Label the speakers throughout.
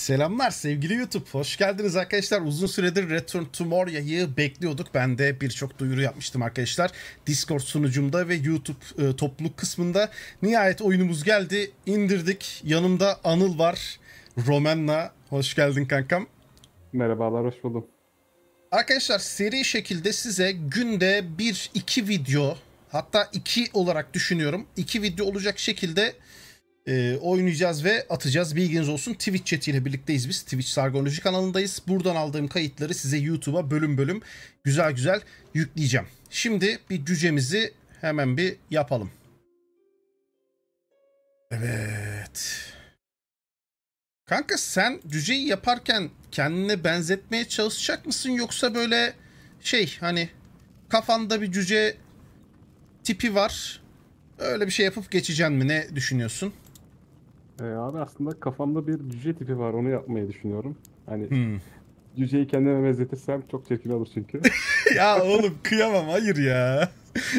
Speaker 1: Selamlar sevgili YouTube. Hoş geldiniz arkadaşlar. Uzun süredir Return to Moria'yı bekliyorduk. Ben de birçok duyuru yapmıştım arkadaşlar. Discord sunucumda ve YouTube topluluk kısmında. Nihayet oyunumuz geldi. İndirdik. Yanımda Anıl var. Roman'la. Hoş geldin kankam.
Speaker 2: Merhabalar, hoş buldum.
Speaker 1: Arkadaşlar seri şekilde size günde 1-2 video, hatta 2 olarak düşünüyorum. 2 video olacak şekilde oynayacağız ve atacağız. Bilginiz olsun. Twitch chat ile birlikteyiz biz. Twitch Sargoloji kanalındayız. Buradan aldığım kayıtları size YouTube'a bölüm bölüm güzel güzel yükleyeceğim. Şimdi bir cücemizi hemen bir yapalım. Evet. Kanka sen cüceyi yaparken kendine benzetmeye çalışacak mısın, yoksa böyle hani kafanda bir cüce tipi var, öyle bir şey yapıp geçeceksin mi? Ne düşünüyorsun?
Speaker 2: Abi aslında kafamda bir cüce tipi var, onu yapmayı düşünüyorum. Hani cüceyi kendime benzetirsem çok çirkin olur çünkü.
Speaker 1: Ya oğlum kıyamam, hayır ya.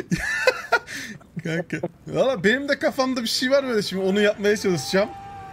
Speaker 1: Kanka. Valla benim de kafamda bir şey var böyle, şimdi onu yapmaya çalışacağım.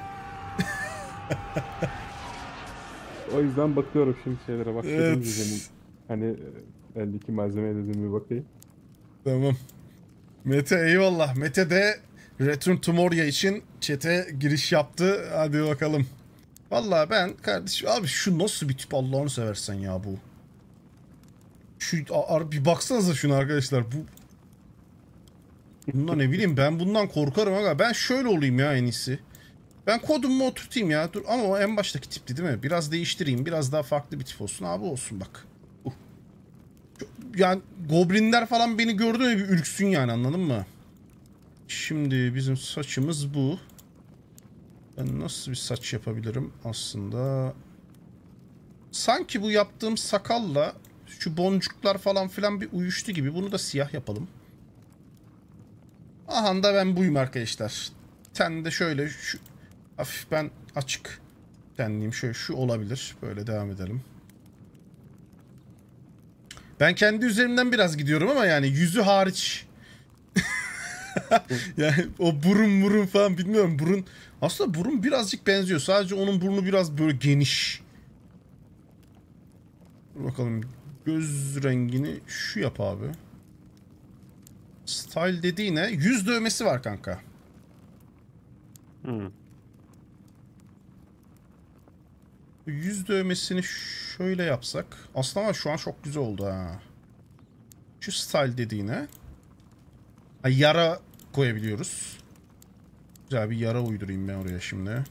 Speaker 2: O yüzden bakıyorum şimdi şeylere, bak.
Speaker 1: Evet.
Speaker 2: Cücenin hani eldeki malzemeye dedim bir bakayım.
Speaker 1: Tamam. Mete eyvallah. Mete de Return to Moria için chat'e giriş yaptı. Hadi bakalım. Vallahi ben kardeşim abi, şu nasıl bir tip, Allah'ını seversen ya bu. Şu bir baksanıza şuna arkadaşlar, bu. Bundan ne bileyim, ben bundan korkarım aga. Ben şöyle olayım ya en iyisi. Ben kodumu oturtayım ya. Dur, ama o en baştaki tipti değil mi? Biraz değiştireyim. Biraz daha farklı bir tip olsun. Abi olsun bak. Yani goblinler falan beni gördü mü bir ürksün yani, anladın mı? Şimdi bizim saçımız bu. Ben nasıl bir saç yapabilirim aslında? Sanki bu yaptığım sakalla şu boncuklar falan filan bir uyuştu gibi. Bunu da siyah yapalım. Aha da ben buyum arkadaşlar. Ten de şöyle şu hafif ben açık tenliyim. Şöyle şu olabilir. Böyle devam edelim. Ben kendi üzerimden biraz gidiyorum ama yani yüzü hariç. Yani o burun falan bilmiyorum. Burun aslında burun birazcık benziyor. Sadece onun burnu biraz böyle geniş. Dur bakalım, göz rengini şu yap abi. Style dediğine yüz dövmesi var kanka. Yüz dövmesini şöyle yapsak. Aslında şu an çok güzel oldu ha. Şu style dediğine yara koyabiliyoruz. Güzel bir yara uydurayım ben oraya şimdi.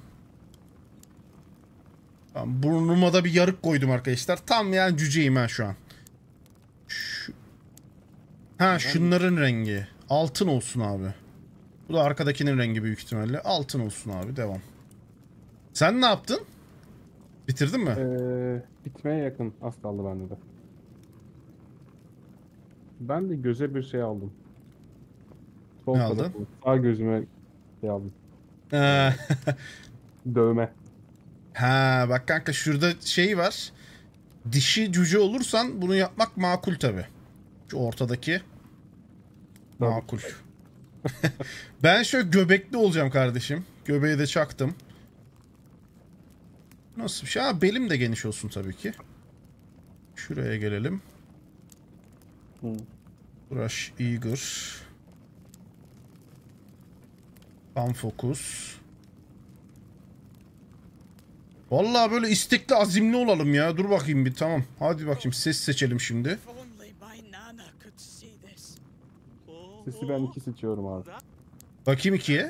Speaker 1: Tamam, burnuma da bir yarık koydum arkadaşlar. Tam yani cüceyim ben şu an. Şunların rengi. Altın olsun abi. Bu da arkadakinin rengi büyük ihtimalle. Altın olsun abi, devam. Sen ne yaptın? Bitirdin mi?
Speaker 2: Bitmeye yakın. Az kaldı bende de. Ben de göze bir şey aldım. Sol
Speaker 1: Ne aldın?
Speaker 2: tarafıma, sağ gözüme şey aldım.
Speaker 1: Ha.
Speaker 2: Dövme.
Speaker 1: Ha bak kanka, şurada şey var. Dişi cüce olursan bunu yapmak makul tabi. Şu ortadaki makul. Ben şöyle göbekli olacağım kardeşim. Göbeği de çaktım. Nasıl bir şey? Ha, belim de geniş olsun tabii ki. Şuraya gelelim. Brush eager. Tam fokus. Vallahi böyle istekli, azimli olalım ya. Dur bakayım bir, tamam. Hadi bakayım, ses seçelim şimdi.
Speaker 2: Sesi ben 2 seçiyorum abi.
Speaker 1: Bakayım 2'ye.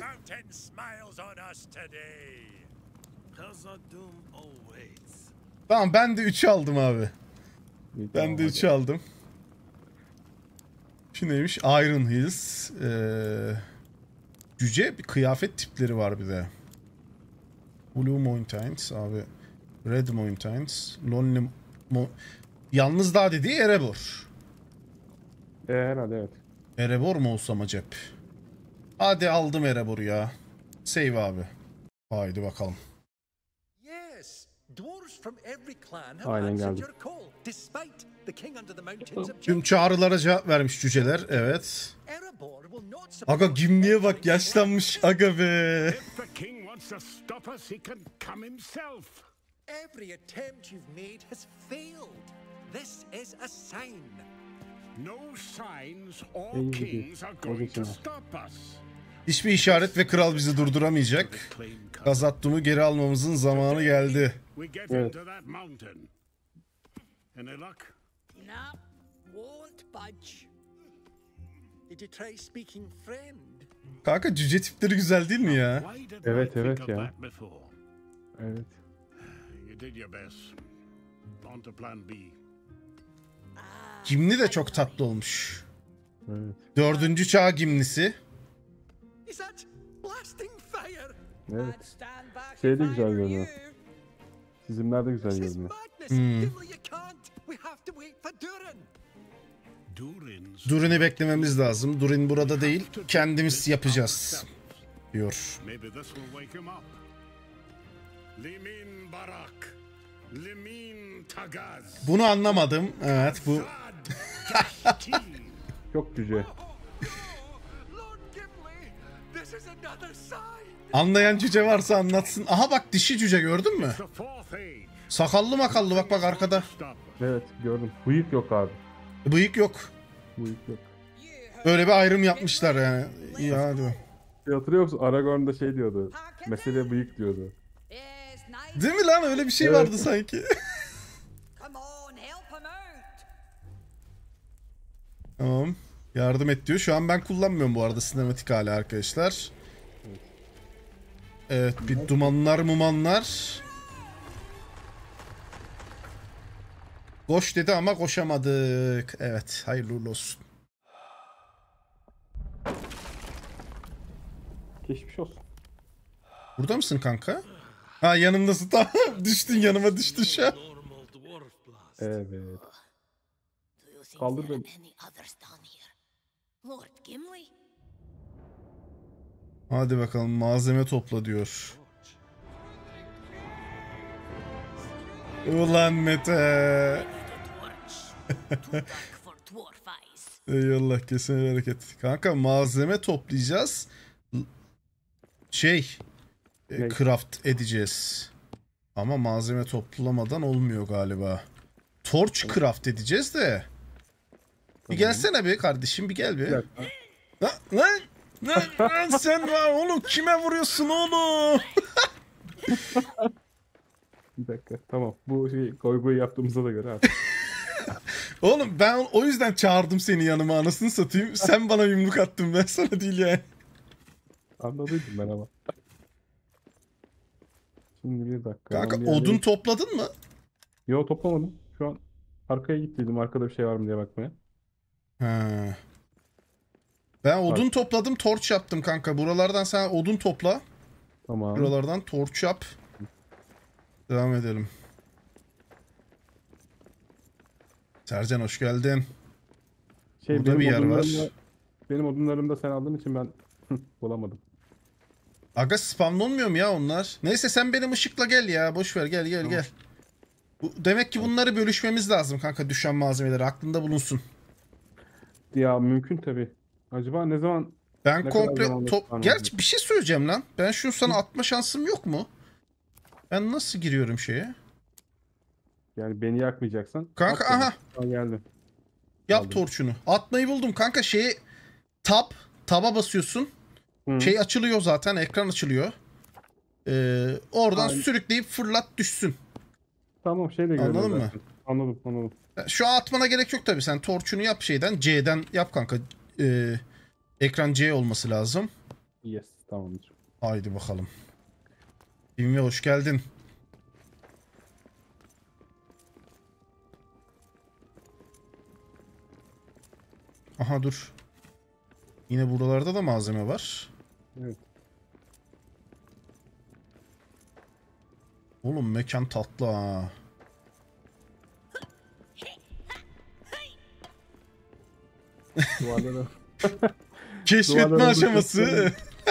Speaker 1: Tamam, ben de 3'ü aldım abi. Ben de 3'ü aldım. Şu neymiş? Iron Hills. Cüce bir kıyafet tipleri var bir de. Blue Mountains abi. Red Mountains. Lonely Yalnız Dağ dediği Erebor.
Speaker 2: Herhalde evet.
Speaker 1: Erebor mu olsam acep? Hadi aldım Erebor'u ya. Save abi. Haydi bakalım.
Speaker 2: Aynen geldi.
Speaker 1: Tüm çağrılara cevap vermiş cüceler. Evet. Aga Gimli'ye bak, yaşlanmış aga be.
Speaker 3: Every attempt you've made has failed. This is a sign.
Speaker 4: No signs or kings are going to stop us.
Speaker 1: Hiçbir işaret ve kral bizi durduramayacak. Khazad-dûm'u geri almamızın zamanı geldi.
Speaker 2: Evet.
Speaker 3: No, won't budge. Did you try speaking friend?
Speaker 1: Kanka cüce tipleri güzel değil mi ya?
Speaker 2: Evet ya. Evet.
Speaker 4: You did your best. On to plan B.
Speaker 1: Gimli de çok tatlı olmuş.
Speaker 2: Evet.
Speaker 1: 4. çağ Gimlisi.
Speaker 3: Is that blasting fire?
Speaker 2: Evet.
Speaker 3: I'd stand back
Speaker 2: Şey
Speaker 3: if
Speaker 2: de
Speaker 3: I
Speaker 2: güzel
Speaker 3: were
Speaker 2: görünüyor.
Speaker 3: you.
Speaker 2: Çizimler de güzel
Speaker 3: This is
Speaker 2: görünüyor.
Speaker 3: madness. Gimli, you can't. We have to wait for Durin.
Speaker 1: Durin'i beklememiz lazım. Durin burada değil. Kendimiz yapacağız. Diyor.
Speaker 4: Maybe this will wake him up. Limin Barak. Limin Tagaz.
Speaker 1: Bunu anlamadım. Evet bu.
Speaker 2: Çok cüce.
Speaker 3: Lord Gimli, this is another sign.
Speaker 1: Anlayan cüce varsa anlatsın. Aha bak dişi cüce gördün mü?
Speaker 4: The fourth age.
Speaker 1: Sakallı makallı bak arkada.
Speaker 4: Stop.
Speaker 2: Evet gördüm. Bıyık yok abi.
Speaker 1: Bıyık yok.
Speaker 2: Bıyık yok.
Speaker 1: Böyle bir ayrım yapmışlar yani. İyi hadi.
Speaker 2: Hatırlıyor musun? Aragorn da şey diyordu. Mesele bıyık diyordu.
Speaker 3: Yes, nice.
Speaker 1: Değil mi lan? Öyle bir şey
Speaker 2: Evet.
Speaker 1: vardı sanki.
Speaker 3: Come on, help him out.
Speaker 1: Tamam. Yardım et diyor. Şu an ben kullanmıyorum bu arada sinematik hali arkadaşlar. Evet bir dumanlar mumanlar. Koş dedi ama koşamadık. Evet hayırlı uğurlu olsun.
Speaker 2: Geçmiş olsun.
Speaker 1: Burada mısın kanka? Ha yanımdasın tamam. Düştün yanıma düştün şu an.
Speaker 2: Evet.
Speaker 5: Do you think
Speaker 2: Kaldır
Speaker 5: there are
Speaker 2: beni.
Speaker 5: any others down here? Lord Gimli?
Speaker 1: Hadi bakalım malzeme topla diyor. Ulan Mete.
Speaker 5: Too dark for dwarf eyes.
Speaker 1: Eyvallah kesin hareket. Kanka malzeme toplayacağız.
Speaker 2: Ne?
Speaker 1: Craft edeceğiz. Ama malzeme toplamadan olmuyor galiba. Torch craft edeceğiz de. Bir gelsene be kardeşim bir gel
Speaker 2: Bir
Speaker 1: be.
Speaker 2: dakika.
Speaker 1: Lan sen var oğlum kime vuruyorsun oğlum?
Speaker 2: Bir dakika. Tamam. Bu şey goy yaptığımıza da göre artık.
Speaker 1: Oğlum ben o yüzden çağırdım seni yanıma anasını satayım. Sen bana yumruk attın ben sana değil yani.
Speaker 2: Anladıydım ben ama. Şimdi bir dakika.
Speaker 1: Kanka
Speaker 2: Ben bir
Speaker 1: odun
Speaker 2: yerlere-
Speaker 1: topladın mı?
Speaker 2: Yo toplamadım. Şu an arkaya gittiydim. Arkada bir şey var mı diye bakmaya.
Speaker 1: Ha. Ben odun topladım, torç yaptım kanka. Buralardan sen odun topla.
Speaker 2: Tamam.
Speaker 1: Buralardan torç yap. Devam edelim. Sercan hoş geldin. Burada
Speaker 2: benim
Speaker 1: bir yer var.
Speaker 2: Benim odunlarımı da sen aldığın için ben bulamadım.
Speaker 1: Aga spamlanmıyor mu ya onlar? Neyse sen benim ışıkla gel ya. Boş ver gel
Speaker 2: Tamam.
Speaker 1: gel. Demek ki bunları bölüşmemiz lazım kanka düşen malzemeleri aklında bulunsun.
Speaker 2: Ya mümkün tabii. Acaba ne zaman
Speaker 1: Ben
Speaker 2: Ne kadar
Speaker 1: komple
Speaker 2: zamanda spam
Speaker 1: Gerçi
Speaker 2: olacak?
Speaker 1: bir şey söyleyeceğim lan. Ben şunu sana atma şansım yok mu? Ben nasıl giriyorum şeye?
Speaker 2: yani beni yakmayacaksan?
Speaker 1: Kanka
Speaker 2: at beni.
Speaker 1: aha.
Speaker 2: Aa, geldim.
Speaker 1: Yap
Speaker 2: Aldım.
Speaker 1: torçunu. Atmayı buldum kanka şeyi taba basıyorsun.
Speaker 2: Hı.
Speaker 1: Şey açılıyor zaten ekran açılıyor. Oradan
Speaker 2: Aynen.
Speaker 1: sürükleyip fırlat düşsün.
Speaker 2: Tamam şey de gördüm
Speaker 1: Anladın mı?
Speaker 2: zaten. Anladım.
Speaker 1: Şu an atmana gerek yok tabi sen torçunu yap şeyden C'den yap kanka. Ekran C olması lazım.
Speaker 2: Yes tamamdır.
Speaker 1: Haydi bakalım. Bilmiye hoş geldin. Aha dur. Yine buralarda da malzeme var.
Speaker 2: Evet.
Speaker 1: Oğlum mekan tatlı ha.
Speaker 2: Duvarlara.
Speaker 1: Keşfetme
Speaker 2: Duvarlara
Speaker 1: aşaması.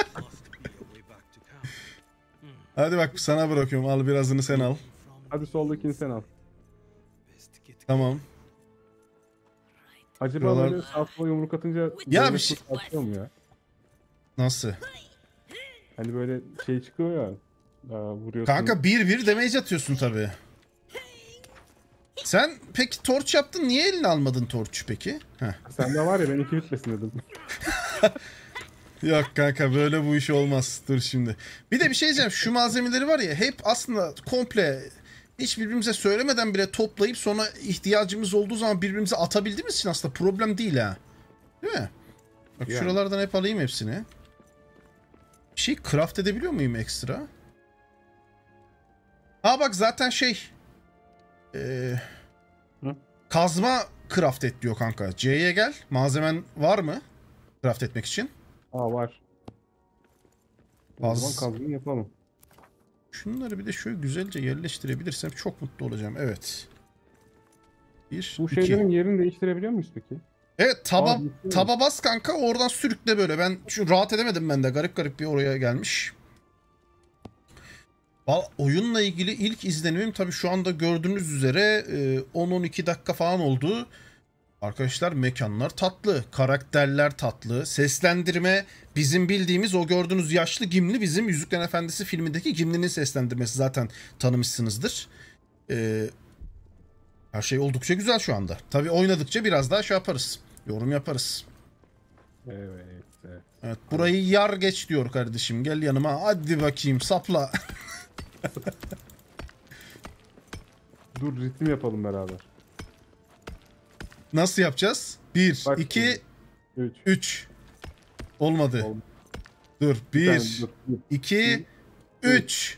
Speaker 1: Hadi bak sana bırakıyorum. Al birazını sen al.
Speaker 2: Hadi soldakini sen al.
Speaker 1: Tamam.
Speaker 2: Acaba
Speaker 1: Buralar-
Speaker 2: böyle sağ sola yumruk atınca
Speaker 1: Ya
Speaker 2: böyle
Speaker 1: bir şey-
Speaker 2: atıyor mu ya?
Speaker 1: Nasıl?
Speaker 2: Hani böyle şey çıkıyor ya. Vuruyorsun.
Speaker 1: Kanka 1-1 damage atıyorsun tabii. Sen peki torç yaptın. Niye eline almadın torçu peki? Heh.
Speaker 2: Sen de var ya ben 2 bitmesin dedim.
Speaker 1: Yok kanka böyle bu iş olmaz. Dur şimdi. Bir de bir şey diyeceğim. Şu malzemeleri var ya hep aslında komple hiç birbirimize söylemeden bile toplayıp sonra ihtiyacımız olduğu zaman birbirimize atabildiğimiz için aslında problem değil ha. Değil mi? Bak
Speaker 2: Yani.
Speaker 1: şuralardan hep alayım hepsini. Bir şey craft edebiliyor muyum ekstra? Ha bak zaten şey kazma craft et diyor kanka. C'ye gel. Malzemen var mı? Craft etmek için.
Speaker 2: Var. O
Speaker 1: Az-
Speaker 2: zaman kazmayı yapalım.
Speaker 1: Şunları bir de şöyle güzelce yerleştirebilirsem çok mutlu olacağım. Evet. Bir,
Speaker 2: Bu
Speaker 1: iki.
Speaker 2: şeylerin yerini değiştirebiliyor muyuz peki?
Speaker 1: Evet
Speaker 2: Aa,
Speaker 1: taba bas kanka oradan sürükle böyle. Ben şu rahat edemedim ben de. Garip garip bir oraya gelmiş. Oyunla ilgili ilk izlenimim tabii şu anda gördüğünüz üzere 10-12 dakika falan oldu. Arkadaşlar mekanlar tatlı, karakterler tatlı, seslendirme bizim bildiğimiz o gördüğünüz yaşlı Gimli bizim Yüzüklerin Efendisi filmindeki Gimli'nin seslendirmesi zaten tanımışsınızdır. Her şey oldukça güzel şu anda. Tabii oynadıkça biraz daha şey yaparız, yorum yaparız.
Speaker 2: Evet.
Speaker 1: Evet burayı yar geç diyor kardeşim gel yanıma hadi bakayım sapla.
Speaker 2: Dur ritim yapalım beraber.
Speaker 1: Nasıl yapacağız? 1,
Speaker 2: Bak
Speaker 1: 2,
Speaker 2: şimdi.
Speaker 1: 3. Olmadı.
Speaker 2: Oldu.
Speaker 1: Dur.
Speaker 2: Bir
Speaker 1: 1,
Speaker 2: tane, dur.
Speaker 1: 2, 3.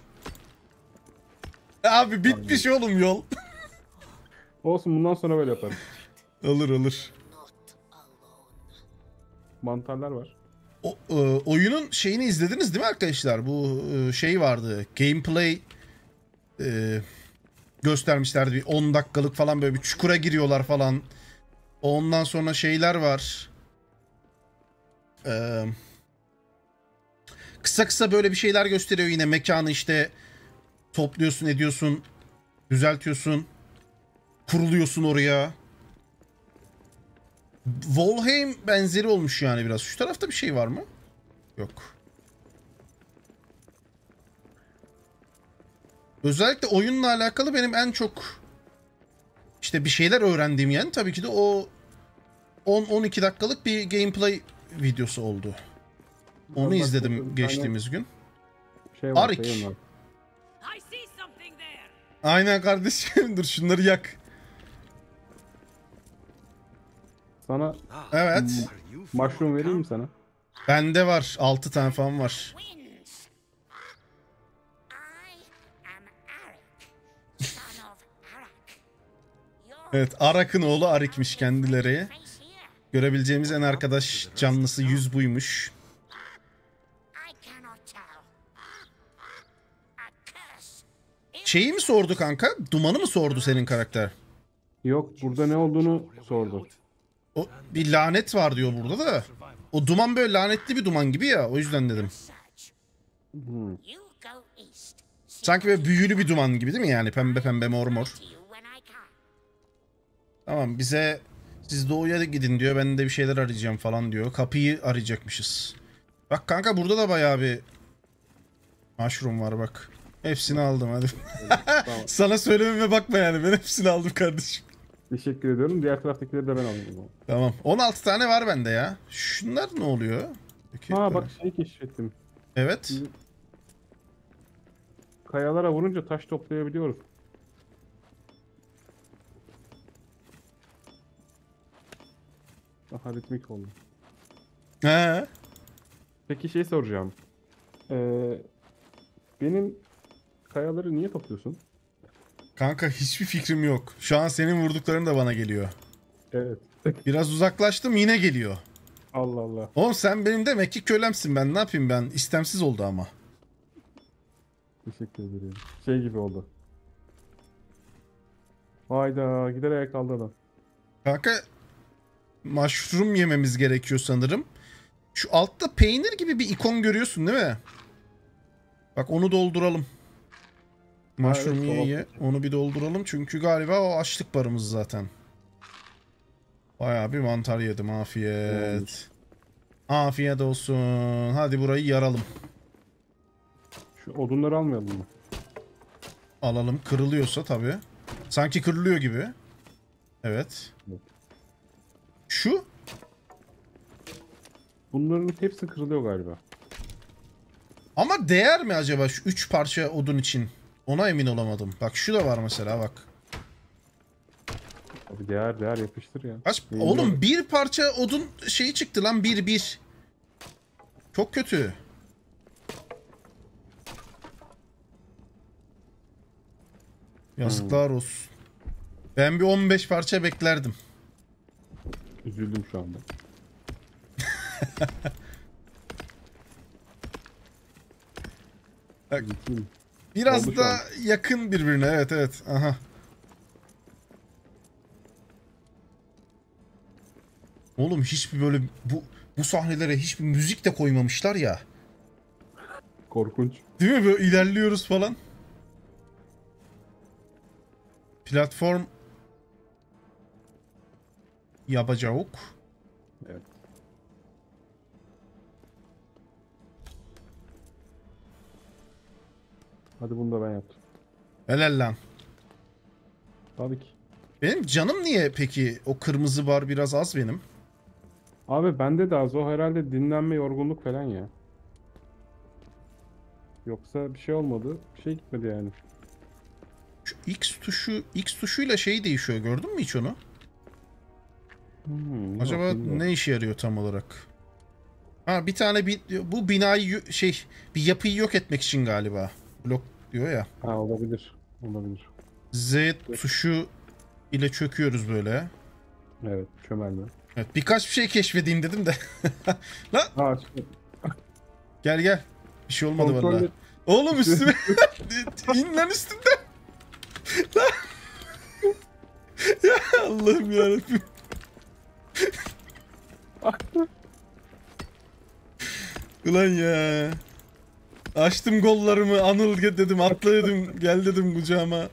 Speaker 1: Abi bitmiş oğlum yol.
Speaker 2: Olsun bundan sonra böyle yaparız.
Speaker 1: Olur.
Speaker 5: Not alone.
Speaker 2: Mantarlar var.
Speaker 1: Oyunun şeyini izlediniz değil mi arkadaşlar? Bu şey vardı. Gameplay göstermişlerdi. Bir 10 dakikalık falan böyle bir çukura giriyorlar falan. Ondan sonra şeyler var. Kısa kısa böyle bir şeyler gösteriyor yine mekanı işte topluyorsun ediyorsun düzeltiyorsun kuruluyorsun oraya. Valheim benzeri olmuş yani biraz. Şu tarafta bir şey var mı? Yok. Özellikle oyunla alakalı benim en çok işte bir şeyler öğrendiğim yani tabii ki de o 10-12 dakikalık bir gameplay videosu oldu. Onu
Speaker 2: Bak,
Speaker 1: izledim
Speaker 2: bir
Speaker 1: geçtiğimiz gün.
Speaker 2: Şey var,
Speaker 1: Arik.
Speaker 2: sayın var.
Speaker 5: I see something there.
Speaker 1: Aynen kardeşim. Dur şunları yak.
Speaker 2: Sana
Speaker 1: Evet.
Speaker 3: Are you from
Speaker 2: mushroom vereyim mi
Speaker 3: Orkham?
Speaker 2: sana?
Speaker 1: Bende var. 6 tane falan var.
Speaker 5: Wins. I am Arik, son of Arak. Your
Speaker 1: Evet. Arak'ın oğlu Arik'miş kendileri.
Speaker 5: face here.
Speaker 1: Görebileceğimiz en arkadaş canlısı 100 buymuş.
Speaker 5: I cannot tell. A curse.
Speaker 1: Şeyi mi sordu kanka? Dumanı mı sordu senin karakter?
Speaker 2: Yok burada ne olduğunu sordu.
Speaker 1: O bir lanet var diyor burada da. O duman böyle lanetli bir duman gibi ya. O yüzden dedim.
Speaker 5: Search.
Speaker 2: Hmm.
Speaker 5: You go east. See
Speaker 1: Sanki böyle büyülü bir duman gibi değil mi yani? Pembe pembe mor mor.
Speaker 5: to you when I come.
Speaker 1: Tamam bize siz doğuya gidin diyor. Ben de bir şeyler arayacağım falan diyor. Kapıyı arayacakmışız. Bak kanka burada da bayağı bir mushroom var bak. Hepsini aldım hadi.
Speaker 2: Tamam.
Speaker 1: Sana söylememe bakma yani. Ben hepsini aldım kardeşim.
Speaker 2: Teşekkür ediyorum. Diğer taraftakileri de ben alayım.
Speaker 1: Tamam. 16 tane var bende ya. Şunlar ne oluyor? Peki,
Speaker 2: Ha bak şey keşfettim.
Speaker 1: evet.
Speaker 2: Kayalara vurunca taş toplayabiliyoruz. Aha ritmik oldu.
Speaker 1: He.
Speaker 2: Peki şey soracağım. Benim kayaları niye topluyorsun?
Speaker 1: Kanka hiçbir fikrim yok. Şu an senin vurdukların da bana geliyor.
Speaker 2: Evet.
Speaker 1: Biraz uzaklaştım yine geliyor.
Speaker 2: Allah Allah.
Speaker 1: Oğlum sen benim demek ki kölemsin ben. Ne yapayım ben? İstemsiz oldu ama.
Speaker 2: Teşekkür ederim. Şey gibi oldu. Hayda giderek kaldı adam.
Speaker 1: Kanka mushroom yememiz gerekiyor sanırım. Şu altta peynir gibi bir ikon görüyorsun değil mi? Bak onu dolduralım. Mushroom
Speaker 2: evet,
Speaker 1: ye
Speaker 2: tamam.
Speaker 1: ye. Onu bir dolduralım çünkü galiba o açlık barımız zaten. Bayağı bir mantar yedim. Afiyet. Afiyet olsun. Hadi burayı yaralım.
Speaker 2: Şu odunları almayalım mı?
Speaker 1: Alalım. Kırılıyorsa tabii. Sanki kırılıyor gibi. Evet. Şu?
Speaker 2: Bunların hepsi kırılıyor galiba.
Speaker 1: Ama değer mi acaba şu 3 parça odun için? Ona emin olamadım. Bak şu da var mesela bak.
Speaker 2: Abi değer yapıştır ya.
Speaker 1: Kaç?
Speaker 2: Neyim
Speaker 1: Oğlum
Speaker 2: var?
Speaker 1: bir parça odun şeyi çıktı lan 1. Çok kötü. Yazıklar olsun. Ben bir 15 parça beklerdim.
Speaker 2: Üzüldüm şu anda.
Speaker 1: Bak,
Speaker 2: Üzüldüm.
Speaker 1: biraz
Speaker 2: Oldu şu
Speaker 1: da
Speaker 2: an.
Speaker 1: yakın birbirine. Evet evet. Aha. Oğlum hiçbir böyle bu sahnelere hiçbir müzik de koymamışlar ya.
Speaker 2: Korkunç.
Speaker 1: Değil mi? Böyle ilerliyoruz falan. Platform yapacağız.
Speaker 2: Evet. Hadi bunu da ben yaptım.
Speaker 1: Helal lan.
Speaker 2: Tabii ki.
Speaker 1: Benim canım niye peki o kırmızı bar biraz az benim?
Speaker 2: Abi bende de az o herhalde dinlenme yorgunluk falan ya. Yoksa bir şey olmadı. Bir şey gitmedi yani.
Speaker 1: Şu X tuşuyla şey değişiyor. Gördün mü hiç onu?
Speaker 2: Yok,
Speaker 1: Acaba
Speaker 2: bilmiyorum.
Speaker 1: ne işe yarıyor tam olarak? Ha bir tane bu binayı bir yapıyı yok etmek için galiba. Blok diyor ya.
Speaker 2: Ha olabilir. Olabilir.
Speaker 1: Z tuşu ile çöküyoruz böyle.
Speaker 2: Evet çömelme.
Speaker 1: Evet birkaç bir şey keşfedeyim dedim de. Lan
Speaker 2: Ha
Speaker 1: gel gel. Bir şey olmadı
Speaker 2: kontrol
Speaker 1: vallahi.
Speaker 2: et.
Speaker 1: Oğlum üstüme in lan üstümden. Lan. Ya Allah'ım yarabbim. Ulan ya. Açtım kollarımı Anıl dedim atla dedim gel dedim kucağıma.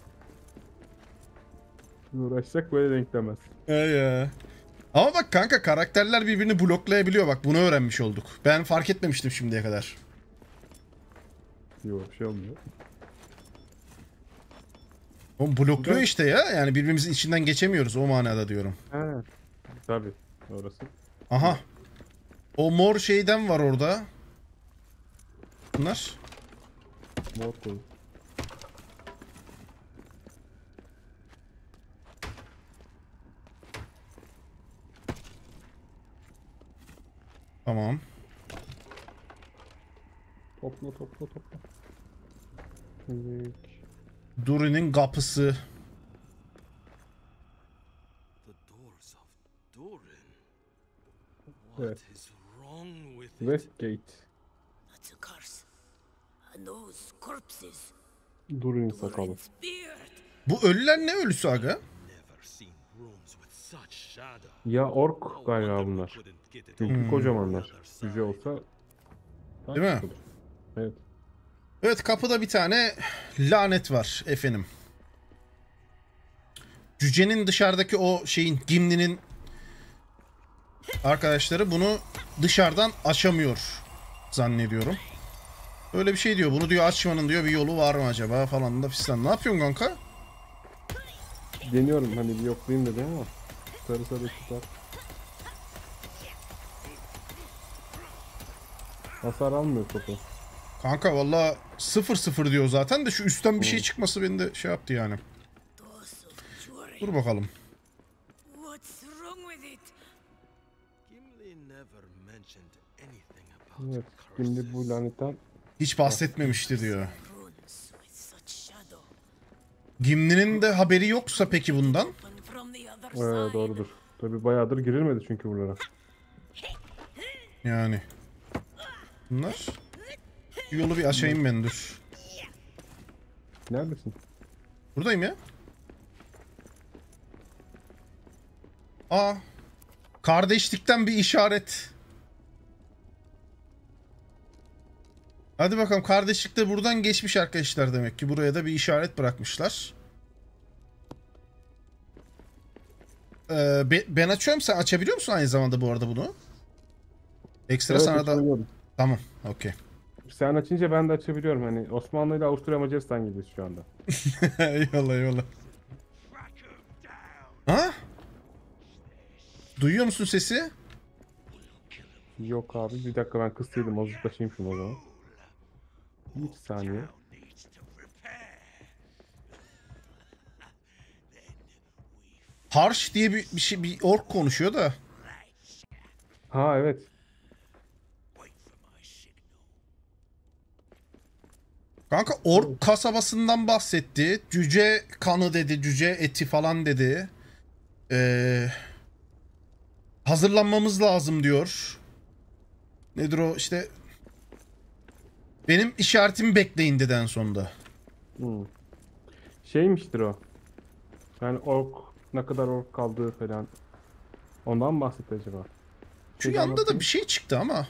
Speaker 2: Uğraşsak böyle denklemez.
Speaker 1: He ya. Ama bak kanka karakterler birbirini bloklayabiliyor bak bunu öğrenmiş olduk. Ben fark etmemiştim şimdiye kadar.
Speaker 2: Yok bir şey olmuyor.
Speaker 1: Oğlum blokluyor
Speaker 2: Ben-
Speaker 1: işte ya yani birbirimizin içinden geçemiyoruz o manada diyorum.
Speaker 2: He. Tabii. Orası.
Speaker 1: Aha. O mor şeyden var orada. Bunlar.
Speaker 2: Mod kodu.
Speaker 1: Tamam.
Speaker 2: Topla. Evet.
Speaker 1: Durin'in kapısı.
Speaker 6: The doors of Durin.
Speaker 2: Evet.
Speaker 6: What is wrong with it?
Speaker 2: Westgate.
Speaker 5: That's a curse. And those corpses.
Speaker 2: Durin sakalı.
Speaker 5: Durin's beard.
Speaker 1: Bu ölüler ne ölüsü aga?
Speaker 6: Never seen rooms with such shadow.
Speaker 2: Ya ork galiba bunlar.
Speaker 6: Couldn't get it
Speaker 2: Çünkü kocamanlar. Cüce olsa daha
Speaker 1: Değil mi?
Speaker 2: sıkılır. Evet.
Speaker 1: Evet kapıda bir tane lanet var efendim. Cücenin dışarıdaki o şeyin Gimli'nin arkadaşları bunu dışarıdan açamıyor zannediyorum. Öyle bir şey diyor. Bunu diyor açmanın diyor bir yolu var mı acaba falan da fistan. Ne yapıyorsun kanka?
Speaker 2: Deniyorum hani bir yoklayayım dedim ama sarı tutar. Hasar almıyor topu.
Speaker 1: Kanka valla 0-0 diyor zaten de şu üstten bir şey çıkması beni de şey yaptı yani.
Speaker 5: Those of Durin.
Speaker 1: Dur bakalım.
Speaker 5: What's wrong with it?
Speaker 6: Gimli never mentioned anything about
Speaker 2: Evet.
Speaker 6: curses.
Speaker 2: Şimdi bu lanetten
Speaker 1: Hiç bahsetmemişti diyor.
Speaker 5: Runes with such shadow.
Speaker 1: Gimli'nin de haberi yoksa peki bundan?
Speaker 5: And from the other side.
Speaker 2: doğrudur. Tabi bayağıdır girilmedi çünkü buralara.
Speaker 1: Yani. Bunlar. Şu yolu bir açayım ben dur.
Speaker 2: Neredesin?
Speaker 1: Buradayım ya. Aa. Kardeşlikten bir işaret. Hadi bakalım kardeşlikte buradan geçmiş arkadaşlar demek ki. Buraya da bir işaret bırakmışlar. Ben açıyorum sen açabiliyor musun aynı zamanda bu arada bunu? Ekstra
Speaker 2: Evet,
Speaker 1: sana da...
Speaker 2: söylüyorum.
Speaker 1: Tamam okey.
Speaker 2: Sen açınca ben de açabiliyorum. Hani Osmanlı ile Avusturya Macaristan gibiyiz şu anda.
Speaker 1: Eyvallah eyvallah. Ha? Duyuyor musun sesi?
Speaker 2: Yok abi, bir dakika ben kıstıydım. Azıcıklaşayım şunu o zaman. Bir saniye.
Speaker 1: Harsh diye bir şey, bir ork konuşuyor da.
Speaker 2: Ha evet.
Speaker 1: Kanka ork kasabasından bahsetti. Cüce kanı dedi, cüce eti falan dedi. Hazırlanmamız lazım diyor. Nedir o işte. Benim işaretimi bekleyin dedi en sonunda.
Speaker 2: Şeymiştir o. Yani ork, ne kadar ork kaldığı falan. Ondan mı bahsetti acaba?
Speaker 1: Şu
Speaker 2: Şeyi
Speaker 1: yanda da
Speaker 2: anlatayım.
Speaker 1: bir şey çıktı ama.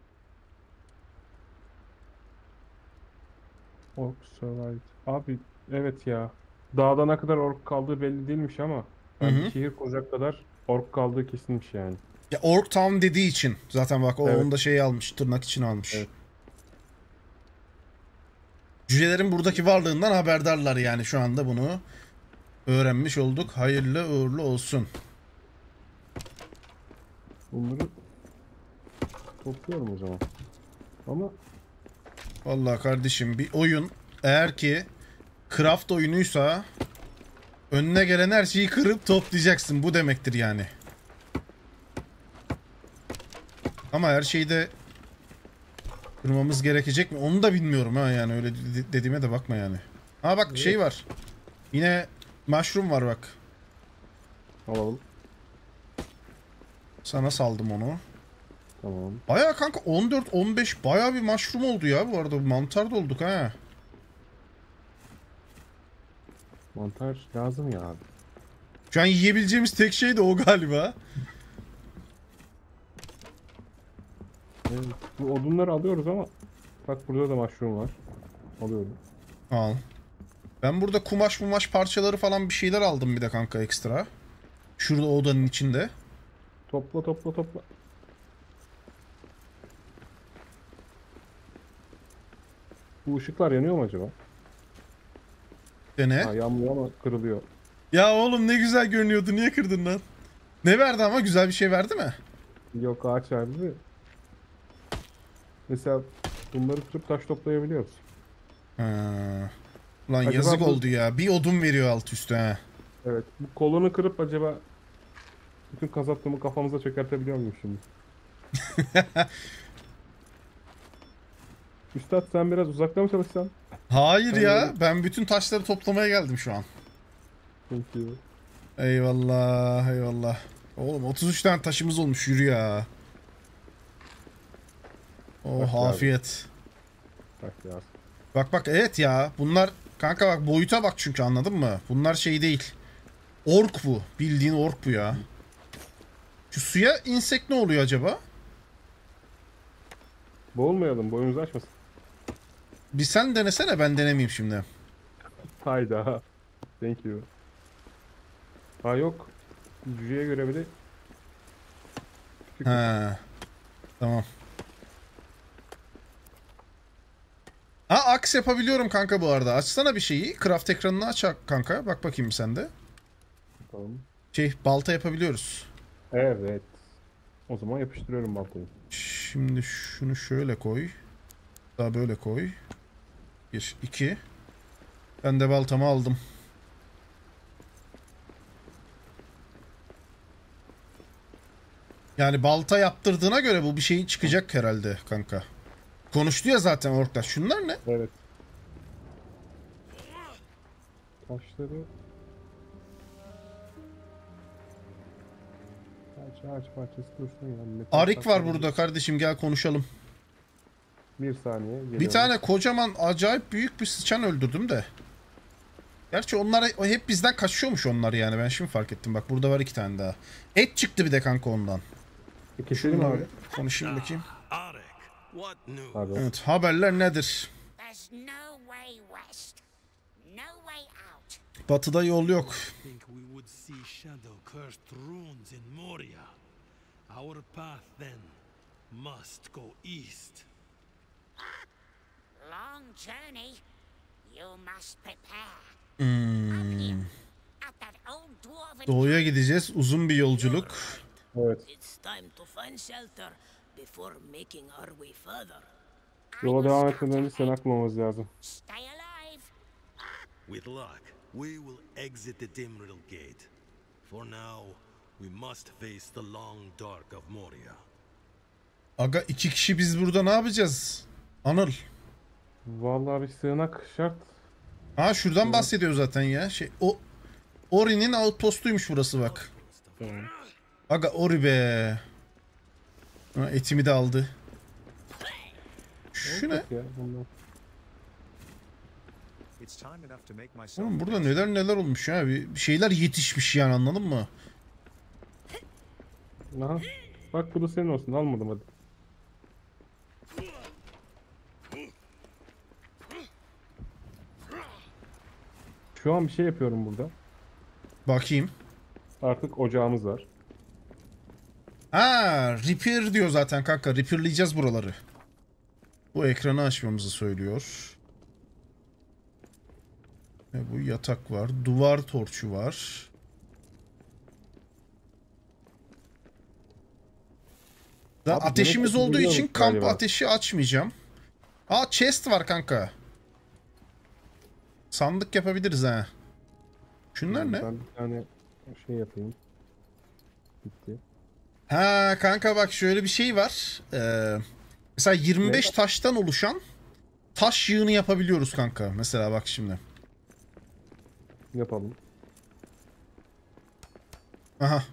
Speaker 2: Ork Survived. Abi evet ya. Dağda ne kadar ork kaldığı belli değilmiş ama yani
Speaker 1: Hı.
Speaker 2: bir şehir kuracak kadar ork kaldığı kesinmiş yani.
Speaker 1: Ya Ork Town dediği için. Zaten bak o
Speaker 2: Evet.
Speaker 1: onu da şey almış. Tırnak için almış.
Speaker 2: Evet.
Speaker 1: Cücelerin buradaki varlığından haberdarlar yani şu anda bunu öğrenmiş olduk. Hayırlı uğurlu olsun.
Speaker 2: Bunları topluyorum o zaman. Ama
Speaker 1: Vallahi kardeşim bir oyun eğer ki craft oyunuysa önüne gelen her şeyi kırıp toplayacaksın. Bu demektir yani. Ama her şeyi de kırmamız gerekecek mi? Onu da bilmiyorum ha yani öyle dediğime de bakma yani. Ha bak şey var. Yine mushroom var bak.
Speaker 2: alalım.
Speaker 1: Sana saldım onu.
Speaker 2: Tamam.
Speaker 1: Baya kanka 14-15 baya bir mushroom oldu ya bu arada. Mantar da olduk ha.
Speaker 2: Montaj lazım ya abi.
Speaker 1: Şu an yiyebileceğimiz tek şey de o galiba.
Speaker 2: Evet. Bu odunları alıyoruz ama bak burada da mushroom var. Alıyorum.
Speaker 1: Al. Ben burada kumaş parçaları falan bir şeyler aldım bir de kanka ekstra. Şurada odanın içinde.
Speaker 2: Topla topla topla. Bu ışıklar yanıyor mu acaba?
Speaker 1: Dene.
Speaker 2: Ha, yanmıyor ama kırılıyor.
Speaker 1: Ya oğlum ne güzel görünüyordu. Niye kırdın lan? Ne verdi ama güzel bir şey verdi mi?
Speaker 2: Yok, ağaç verdi. Mesela bunları kırıp taş toplayabiliyoruz.
Speaker 1: Ha. Lan
Speaker 2: Acaba
Speaker 1: yazık
Speaker 2: bu-
Speaker 1: oldu ya. Bir odun veriyor alt üstte ha.
Speaker 2: Evet. Bu kolunu kırıp acaba bütün kazattığımı kafamıza çökertebiliyor muyum şimdi? Üstad sen biraz uzakta mı çalışsan?
Speaker 1: Hayır
Speaker 2: Ben
Speaker 1: ya.
Speaker 2: de-
Speaker 1: Ben bütün taşları toplamaya geldim şu an.
Speaker 2: Çünkü
Speaker 1: Eyvallah eyvallah. Oğlum 33 tane taşımız olmuş yürü ya. Oh
Speaker 2: Bak ya.
Speaker 1: afiyet.
Speaker 2: bak ya.
Speaker 1: Bak evet ya. Bunlar kanka bak boyuta bak çünkü anladın mı? Bunlar şey değil. Ork bu. Bildiğin ork bu ya. Şu suya insek ne oluyor acaba?
Speaker 2: Boğulmayalım, boyumuzu açmasın.
Speaker 1: Bir sen denesene ben denemeyeyim şimdi.
Speaker 2: Hayda. Thank you. Ha yok. Cüceye göre bile küçük.
Speaker 1: Ha. Tamam. Ha aks yapabiliyorum kanka bu arada. Açsana bir şeyi. Craft ekranını aç kanka. Bak bakayım sen de.
Speaker 2: Tamam.
Speaker 1: Şey balta yapabiliyoruz.
Speaker 2: Evet. O zaman yapıştırıyorum baltayı.
Speaker 1: Şimdi şunu şöyle koy. Daha böyle koy. 1, 2. Ben de baltamı aldım. Yani balta yaptırdığına göre bu bir şey çıkacak herhalde kanka. Konuştu ya zaten orklar. Şunlar ne?
Speaker 2: Evet. Taşları ağaç parçası dursun ya. Metal
Speaker 1: Arik var
Speaker 2: taşları-
Speaker 1: burada kardeşim gel konuşalım.
Speaker 2: Bir saniye.
Speaker 1: Bir
Speaker 2: geliyorum.
Speaker 1: tane kocaman acayip büyük bir sıçan öldürdüm de. Gerçi onlar hep bizden kaçıyormuş onlar yani. Ben şimdi fark ettim. Bak burada var 2 tane daha. Et çıktı bir de kanka ondan.
Speaker 2: Keselim
Speaker 1: Şunları
Speaker 2: abi.
Speaker 1: konuşayım bakayım.
Speaker 6: Arik, what news?
Speaker 2: Pardon.
Speaker 1: Evet haberler nedir?
Speaker 5: There's no way west, no way out.
Speaker 1: Batıda yol yok.
Speaker 6: Think we would see shadow-cursed runes in Moria. Our path then must go east.
Speaker 5: long journey. You must prepare. At that old dwarven
Speaker 1: Doğuya gideceğiz. Uzun bir yolculuk.
Speaker 2: Evet.
Speaker 7: It's time to find shelter before making our way further.
Speaker 2: Yola devam etmeden önce seni akmamız lazım.
Speaker 5: stay alive.
Speaker 6: With luck, we will exit the Dimrill Gate. For now, we must face the long dark of Moria.
Speaker 1: Aga 2 kişi biz burada ne yapacağız? Anıl.
Speaker 2: Vallahi bir sığınak şart.
Speaker 1: Ha şuradan bahsediyor zaten ya. O Ori'nin outpostuymuş burası bak.
Speaker 2: Tamam.
Speaker 1: Aga Ori be. Ha, etimi de aldı. Şu ne?
Speaker 2: Ya, bunlar.
Speaker 3: It's time enough to make myself.
Speaker 1: Oğlum burada neler olmuş ya. Bir şeyler yetişmiş yani, anladın mı?
Speaker 2: Aha. Bak bu da senin olsun. Almadım hadi. Şu an bir şey yapıyorum burada.
Speaker 1: Bakayım.
Speaker 2: Artık ocağımız var.
Speaker 1: Ha, repair diyor zaten kanka. Repairleyeceğiz buraları. Bu ekranı açmamızı söylüyor. Bu yatak var. Duvar torçu var. Da
Speaker 2: Abi,
Speaker 1: ateşimiz
Speaker 2: yemek
Speaker 1: olduğu için
Speaker 2: biliyoruz
Speaker 1: kamp
Speaker 2: galiba.
Speaker 1: ateşi açmayacağım. Aa, chest var kanka. Sandık yapabiliriz ha. Şunlar ne?
Speaker 2: Ben bir tane şey yapayım. Bitti.
Speaker 1: Ha kanka bak şöyle bir şey var. Mesela 25
Speaker 2: Ne?
Speaker 1: taştan oluşan taş yığını yapabiliyoruz kanka. Mesela bak şimdi.
Speaker 2: Yapalım.
Speaker 1: Aha.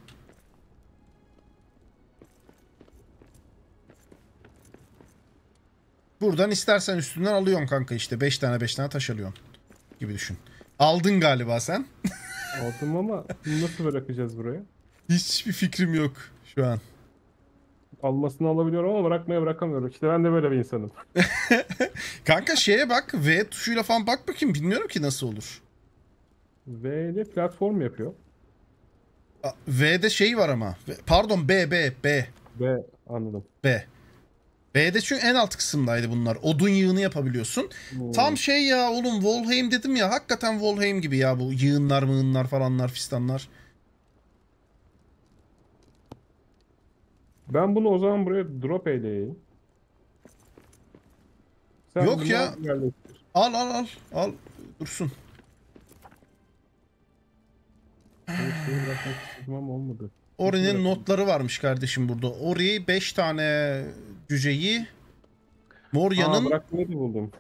Speaker 1: Buradan istersen üstünden alıyorsun kanka işte. 5 tane taş alıyorsun. Gibi düşün. Aldın galiba sen.
Speaker 2: Aldım ama nasıl bırakacağız buraya?
Speaker 1: Hiçbir fikrim yok şu an.
Speaker 2: Almasını alabiliyorum ama bırakamıyorum. İşte ben de böyle bir insanım.
Speaker 1: Kanka şeye bak. V tuşuyla falan bak bakayım. Bilmiyorum ki nasıl olur.
Speaker 2: V ile platform yapıyor.
Speaker 1: V'de şey var ama. Pardon B.
Speaker 2: V anladım.
Speaker 1: B. B'de çünkü en alt kısımdaydı bunlar. Odun yığını yapabiliyorsun. Tam şey ya oğlum, Valheim dedim ya. Hakikaten Valheim gibi ya bu yığınlar mığınlar falanlar fistanlar.
Speaker 2: Ben bunu o zaman buraya drop eyleyeyim. Sen
Speaker 1: Yok
Speaker 2: bunu
Speaker 1: ya.
Speaker 2: yerleştir.
Speaker 1: Al. Dursun.
Speaker 2: Şeyi bırakmak istedim ama olmadı.
Speaker 1: Ori'nin notları varmış kardeşim burada. Ori 5 tane cüceyi Moria'nın
Speaker 2: bırakmayı da buldum.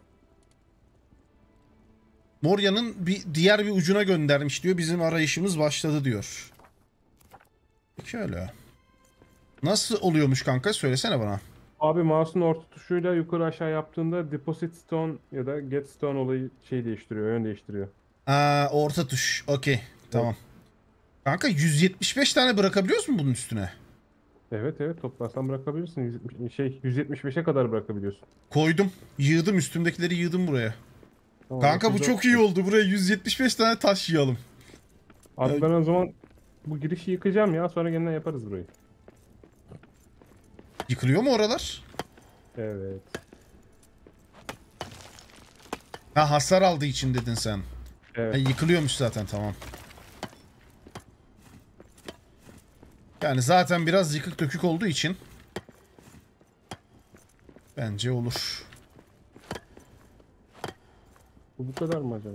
Speaker 1: diğer bir ucuna göndermiş diyor. Bizim arayışımız başladı diyor. Peki öyle. Nasıl oluyormuş kanka? Söylesene bana.
Speaker 2: Abi mouse'un orta tuşuyla yukarı aşağı yaptığında deposit stone ya da get stone olayı şey değiştiriyor, yön değiştiriyor.
Speaker 1: Orta tuş. Okey. Tamam. Kanka 175 tane bırakabiliyoruz mu bunun üstüne?
Speaker 2: Evet toplarsan bırakabilirsin. 175'e kadar bırakabiliyorsun.
Speaker 1: Koydum. Yığdım. Üstümdekileri yığdım buraya.
Speaker 2: Tamam,
Speaker 1: Kanka bu
Speaker 2: 34.
Speaker 1: çok iyi oldu. Buraya 175 tane taş yığalım.
Speaker 2: Abi ben o zaman bu girişi yıkacağım ya, sonra yeniden yaparız burayı.
Speaker 1: Yıkılıyor mu oralar?
Speaker 2: Evet.
Speaker 1: Ha, hasar aldığı için dedin sen.
Speaker 2: Evet.
Speaker 1: Yıkılıyormuş zaten, tamam. Yani zaten biraz yıkık dökük olduğu için bence olur.
Speaker 2: Bu kadar mı acaba?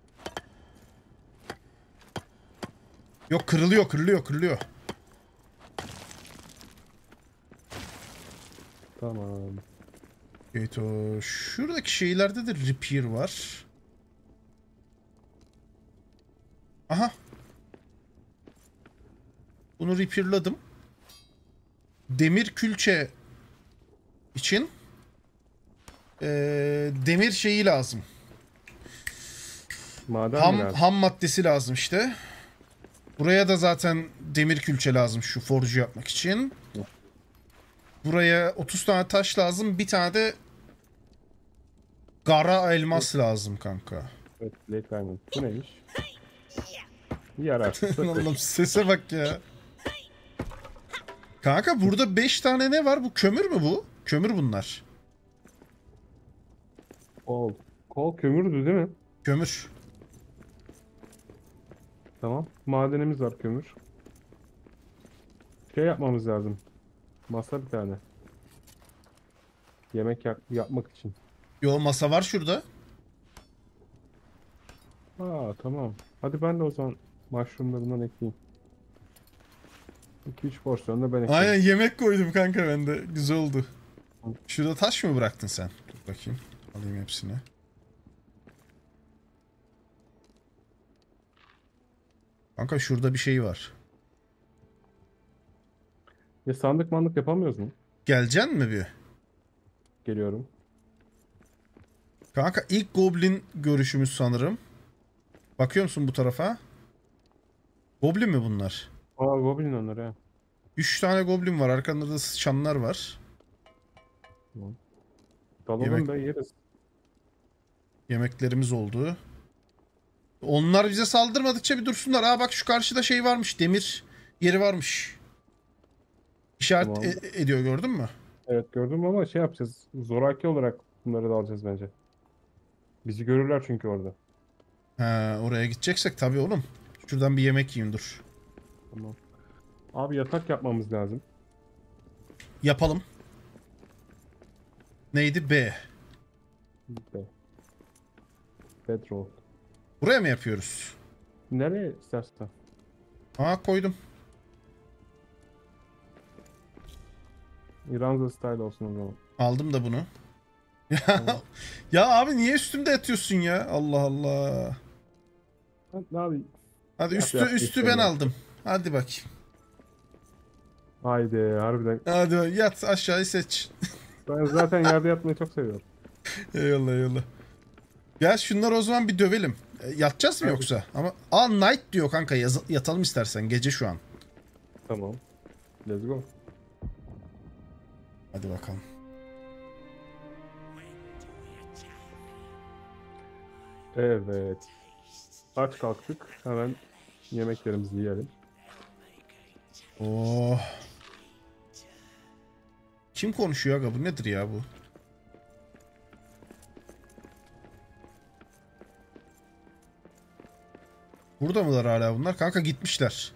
Speaker 1: Yok, kırılıyor.
Speaker 2: Tamam.
Speaker 1: Evet, o şuradaki şeylerde de repair var. Aha. Bunu repairladım. Demir külçe için demir şeyi lazım.
Speaker 2: Maden mi lazım?
Speaker 1: Ham maddesi lazım işte. Buraya da zaten demir külçe lazım şu forju yapmak için. Buraya 30 tane taş lazım. Bir tane de gara elmas lazım kanka.
Speaker 2: Evet, Black Diamond. Bu neymiş? Yararsız.
Speaker 1: Allah'ım sese bak ya. Kanka burada 5 tane ne var? Bu kömür mü bu? Kömür bunlar.
Speaker 2: Kol. Kol kömürdü değil mi?
Speaker 1: Kömür.
Speaker 2: Tamam. Madenimiz var, kömür. Şey yapmamız lazım. Masa bir tane. Yemek yapmak için.
Speaker 1: Yo, masa var şurada.
Speaker 2: Aa tamam. Hadi ben de o zaman mushroomlarından ekleyeyim. 2-3 porsiyon da ben ekleyeyim.
Speaker 1: Aynen, yemek koydum kanka ben de. Güzel oldu. Şurada taş mı bıraktın sen? Dur bakayım. Alayım hepsini. Kanka şurada bir şey var.
Speaker 2: Ya sandık mandık yapamıyoruz mu?
Speaker 1: Geleceksin mi bir?
Speaker 2: Geliyorum.
Speaker 1: Kanka ilk goblin görüşümüz sanırım. Bakıyor musun bu tarafa? Goblin mi bunlar?
Speaker 2: Aa goblin onlar ha.
Speaker 1: 3 tane goblin var. Arkalarında da sıçanlar var.
Speaker 2: Dalalım
Speaker 1: Yemek-
Speaker 2: da yeriz.
Speaker 1: Yemeklerimiz oldu. Onlar bize saldırmadıkça bir dursunlar. Aa bak, şu karşıda şey varmış. Demir yeri varmış. İşaret
Speaker 2: Tamam.
Speaker 1: ediyor, gördün mü?
Speaker 2: Evet gördüm ama şey yapacağız. Zoraki olarak bunları da alacağız bence. Bizi görürler çünkü orada.
Speaker 1: Ha, oraya gideceksek tabii oğlum. Şuradan bir yemek yiyeyim, dur.
Speaker 2: Tamam. Abi yatak yapmamız lazım.
Speaker 1: Yapalım. Neydi? B.
Speaker 2: Be. Bedrock.
Speaker 1: Buraya mı yapıyoruz?
Speaker 2: Nereye istersen.
Speaker 1: Aa, koydum.
Speaker 2: İranza style olsun o zaman.
Speaker 1: Aldım da bunu. Ya, ya abi niye üstümde yatıyorsun ya? Allah Allah.
Speaker 2: Ne abi?
Speaker 1: Hadi
Speaker 2: Yap, yap,
Speaker 1: üstü
Speaker 2: bir
Speaker 1: ben
Speaker 2: şey yap.
Speaker 1: aldım. Hadi bakayım.
Speaker 2: Haydi harbiden.
Speaker 1: Hadi yat, aşağıyı seç.
Speaker 2: Ben zaten yerde yatmayı çok seviyorum.
Speaker 1: Eyvallah eyvallah. Ya şunları o zaman bir dövelim. Yatacağız mı
Speaker 2: Evet.
Speaker 1: yoksa? Ama night diyor kanka, yatalım istersen, gece şu an.
Speaker 2: Tamam. Let's go.
Speaker 1: Hadi bakalım.
Speaker 2: Evet. Aç kalktık. Hemen yemeklerimizi yiyelim.
Speaker 1: Oh. Kim konuşuyor aga, bu nedir ya bu? Burada mılar hala bunlar? Kanka gitmişler.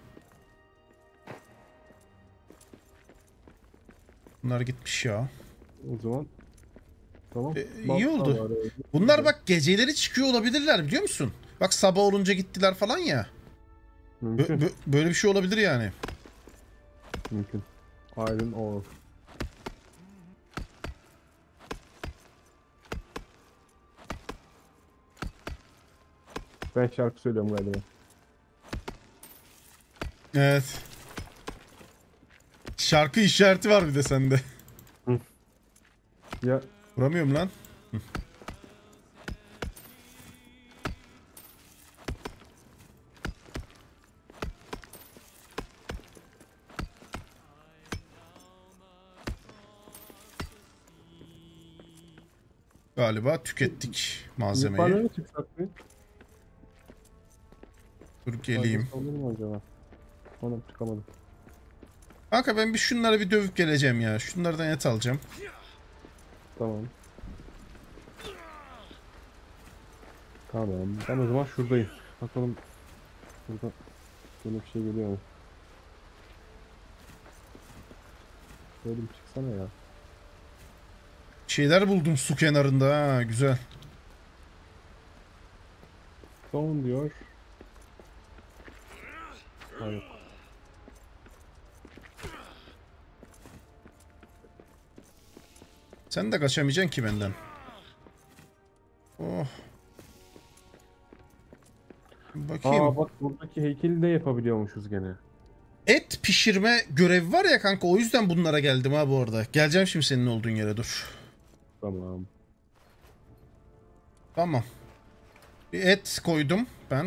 Speaker 1: Bunlar gitmiş ya.
Speaker 2: O zaman tamam.
Speaker 1: İyi oldu. Bunlar bak geceleri çıkıyor olabilirler, biliyor musun? Bak sabah olunca gittiler falan ya.
Speaker 2: Mümkün.
Speaker 1: Böyle bir şey olabilir yani.
Speaker 2: Mümkün. Iron ore. Ben şarkı söylüyorum galiba.
Speaker 1: Evet. Şarkı işareti var bir de sende.
Speaker 2: Ya
Speaker 1: Vuramıyorum lan. Galiba tükettik malzemeyi.
Speaker 2: yukarıya mı çıksak bir?
Speaker 1: Dur geleyim.
Speaker 2: Olur mu acaba? Onu çıkamadım.
Speaker 1: Kanka ben şunları bir dövüp geleceğim ya. Şunlardan et alacağım.
Speaker 2: Tamam. Tamam. Ben o zaman şuradayım. Bakalım. Burada böyle bir şey geliyor mu? Böyle bir çıksana ya.
Speaker 1: Şeyler buldum su kenarında, ha güzel.
Speaker 2: Son diyor. Hayır.
Speaker 1: Sen de kaçamayacaksın ki benden. Oh. Bakayım.
Speaker 2: Aa bak buradaki heykeli de yapabiliyormuşuz gene.
Speaker 1: Et pişirme görevi var ya kanka, o yüzden bunlara geldim ha bu arada. Geleceğim şimdi senin olduğun yere, dur.
Speaker 2: Tamam.
Speaker 1: Tamam. Bir et koydum ben.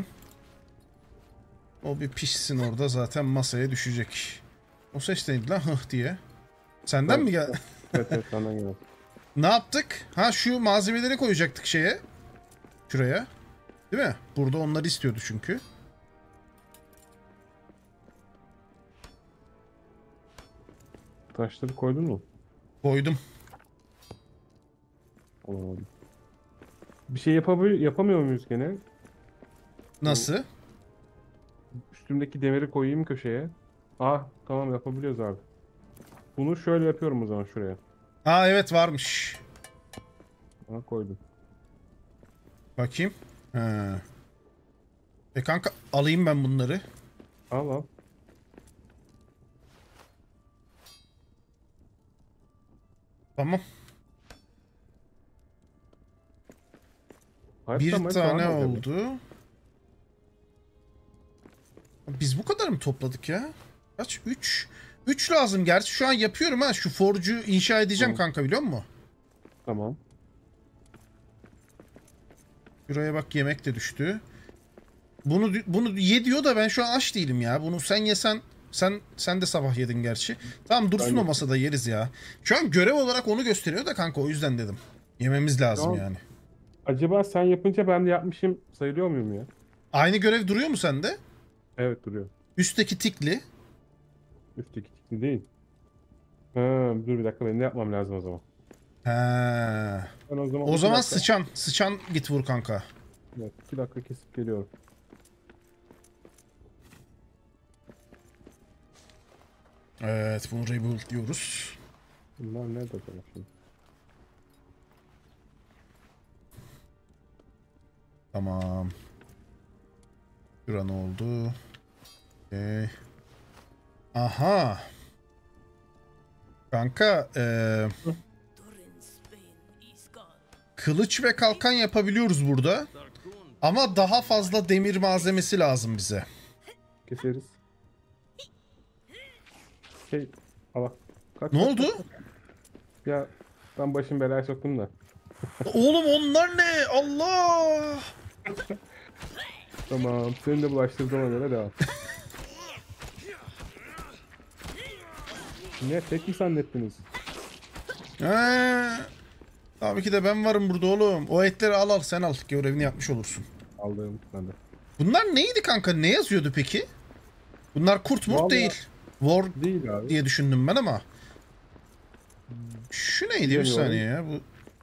Speaker 1: O bir pişsin orada, zaten masaya düşecek. O ses neydi lan, hıh diye. Senden mi gel?
Speaker 2: Evet evet senden geliyor.
Speaker 1: Ne yaptık? Ha, şu malzemeleri koyacaktık şeye. Şuraya. Değil mi? Burada onları istiyordu çünkü.
Speaker 2: Taşları koydun mu?
Speaker 1: Koydum.
Speaker 2: Olamadı. Bir şey yapamıyor muyuz gene?
Speaker 1: Nasıl?
Speaker 2: Üstümdeki demiri koyayım köşeye. Ah tamam yapabiliyoruz abi. Bunu şöyle yapıyorum o zaman şuraya.
Speaker 1: Aa evet varmış.
Speaker 2: Ha koydum.
Speaker 1: Bakayım. Ha. Kanka alayım ben bunları.
Speaker 2: Al al.
Speaker 1: Tamam.
Speaker 2: Hayır,
Speaker 1: Bir
Speaker 2: tamam,
Speaker 1: tane
Speaker 2: tamam, acaba.
Speaker 1: oldu. Biz bu kadar mı topladık ya? Kaç? 3. 3 lazım gerçi. Şu an yapıyorum ha. Şu forcu inşa edeceğim
Speaker 2: Tamam.
Speaker 1: kanka biliyor musun?
Speaker 2: Tamam.
Speaker 1: Şuraya bak yemek de düştü. Bunu ye diyor da ben şu an aç değilim ya. Bunu sen yesen sen de sabah yedin gerçi. Tamam dursun
Speaker 2: Ben
Speaker 1: o masada yeriz ya. Şu an görev olarak onu gösteriyor da kanka o yüzden dedim. Yememiz lazım
Speaker 2: Tamam.
Speaker 1: yani.
Speaker 2: Acaba sen yapınca ben de yapmışım sayılıyor muyum ya?
Speaker 1: Aynı görev duruyor mu sende?
Speaker 2: Evet duruyor.
Speaker 1: Üstteki tikli.
Speaker 2: Üstteki tikli değil. Ha, dur bir dakika benim de yapmam lazım o zaman.
Speaker 1: Ha.
Speaker 2: Ben o zaman
Speaker 1: O
Speaker 2: iki
Speaker 1: zaman
Speaker 2: dakika-
Speaker 1: sıçan. Sıçan git vur kanka.
Speaker 2: Evet, 2 dakika kesip geliyorum.
Speaker 1: Evet bunu rebuild diyoruz.
Speaker 2: Bunlar nerede acaba şimdi?
Speaker 1: Tamam. Şura ne oldu? Okay. Aha. Kanka
Speaker 7: Durin's Spain is gone.
Speaker 1: kılıç ve kalkan yapabiliyoruz burada. Ama daha fazla demir malzemesi lazım bize.
Speaker 2: Keseriz. Allah. Kaç,
Speaker 1: Ne
Speaker 2: kaç,
Speaker 1: oldu?
Speaker 2: kaç. Ya ben başım belaya soktum da.
Speaker 1: Oğlum onlar ne? Allah!
Speaker 2: Tamam seni de bulaştırdığıma göre devam. Ne tek mi zannettiniz?
Speaker 1: He. Tabii ki de ben varım burada oğlum. O etleri al sen al. Görevini yapmış olursun.
Speaker 2: Aldığım ben de.
Speaker 1: Bunlar neydi kanka? Ne yazıyordu peki? Bunlar kurt murt
Speaker 2: Vallahi-
Speaker 1: değil. War
Speaker 2: Değil abi.
Speaker 1: diye düşündüm ben ama. Şu neydi bir
Speaker 2: Bilmiyorum.
Speaker 1: saniye ya bu.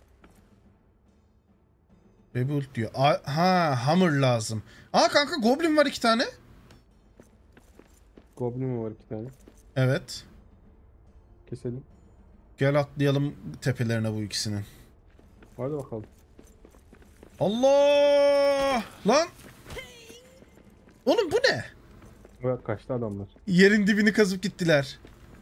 Speaker 1: Rebuild diyor. Ha hammer lazım. Aa kanka goblin var 2 tane.
Speaker 2: Goblin mi var 2 tane?
Speaker 1: Evet.
Speaker 2: Keselim.
Speaker 1: Gel atlayalım tepelerine bu ikisinin.
Speaker 2: Hadi bakalım.
Speaker 1: Allah! Lan! Oğlum bu ne?
Speaker 2: Evet kaçtı adamlar.
Speaker 1: Yerin dibini kazıp gittiler.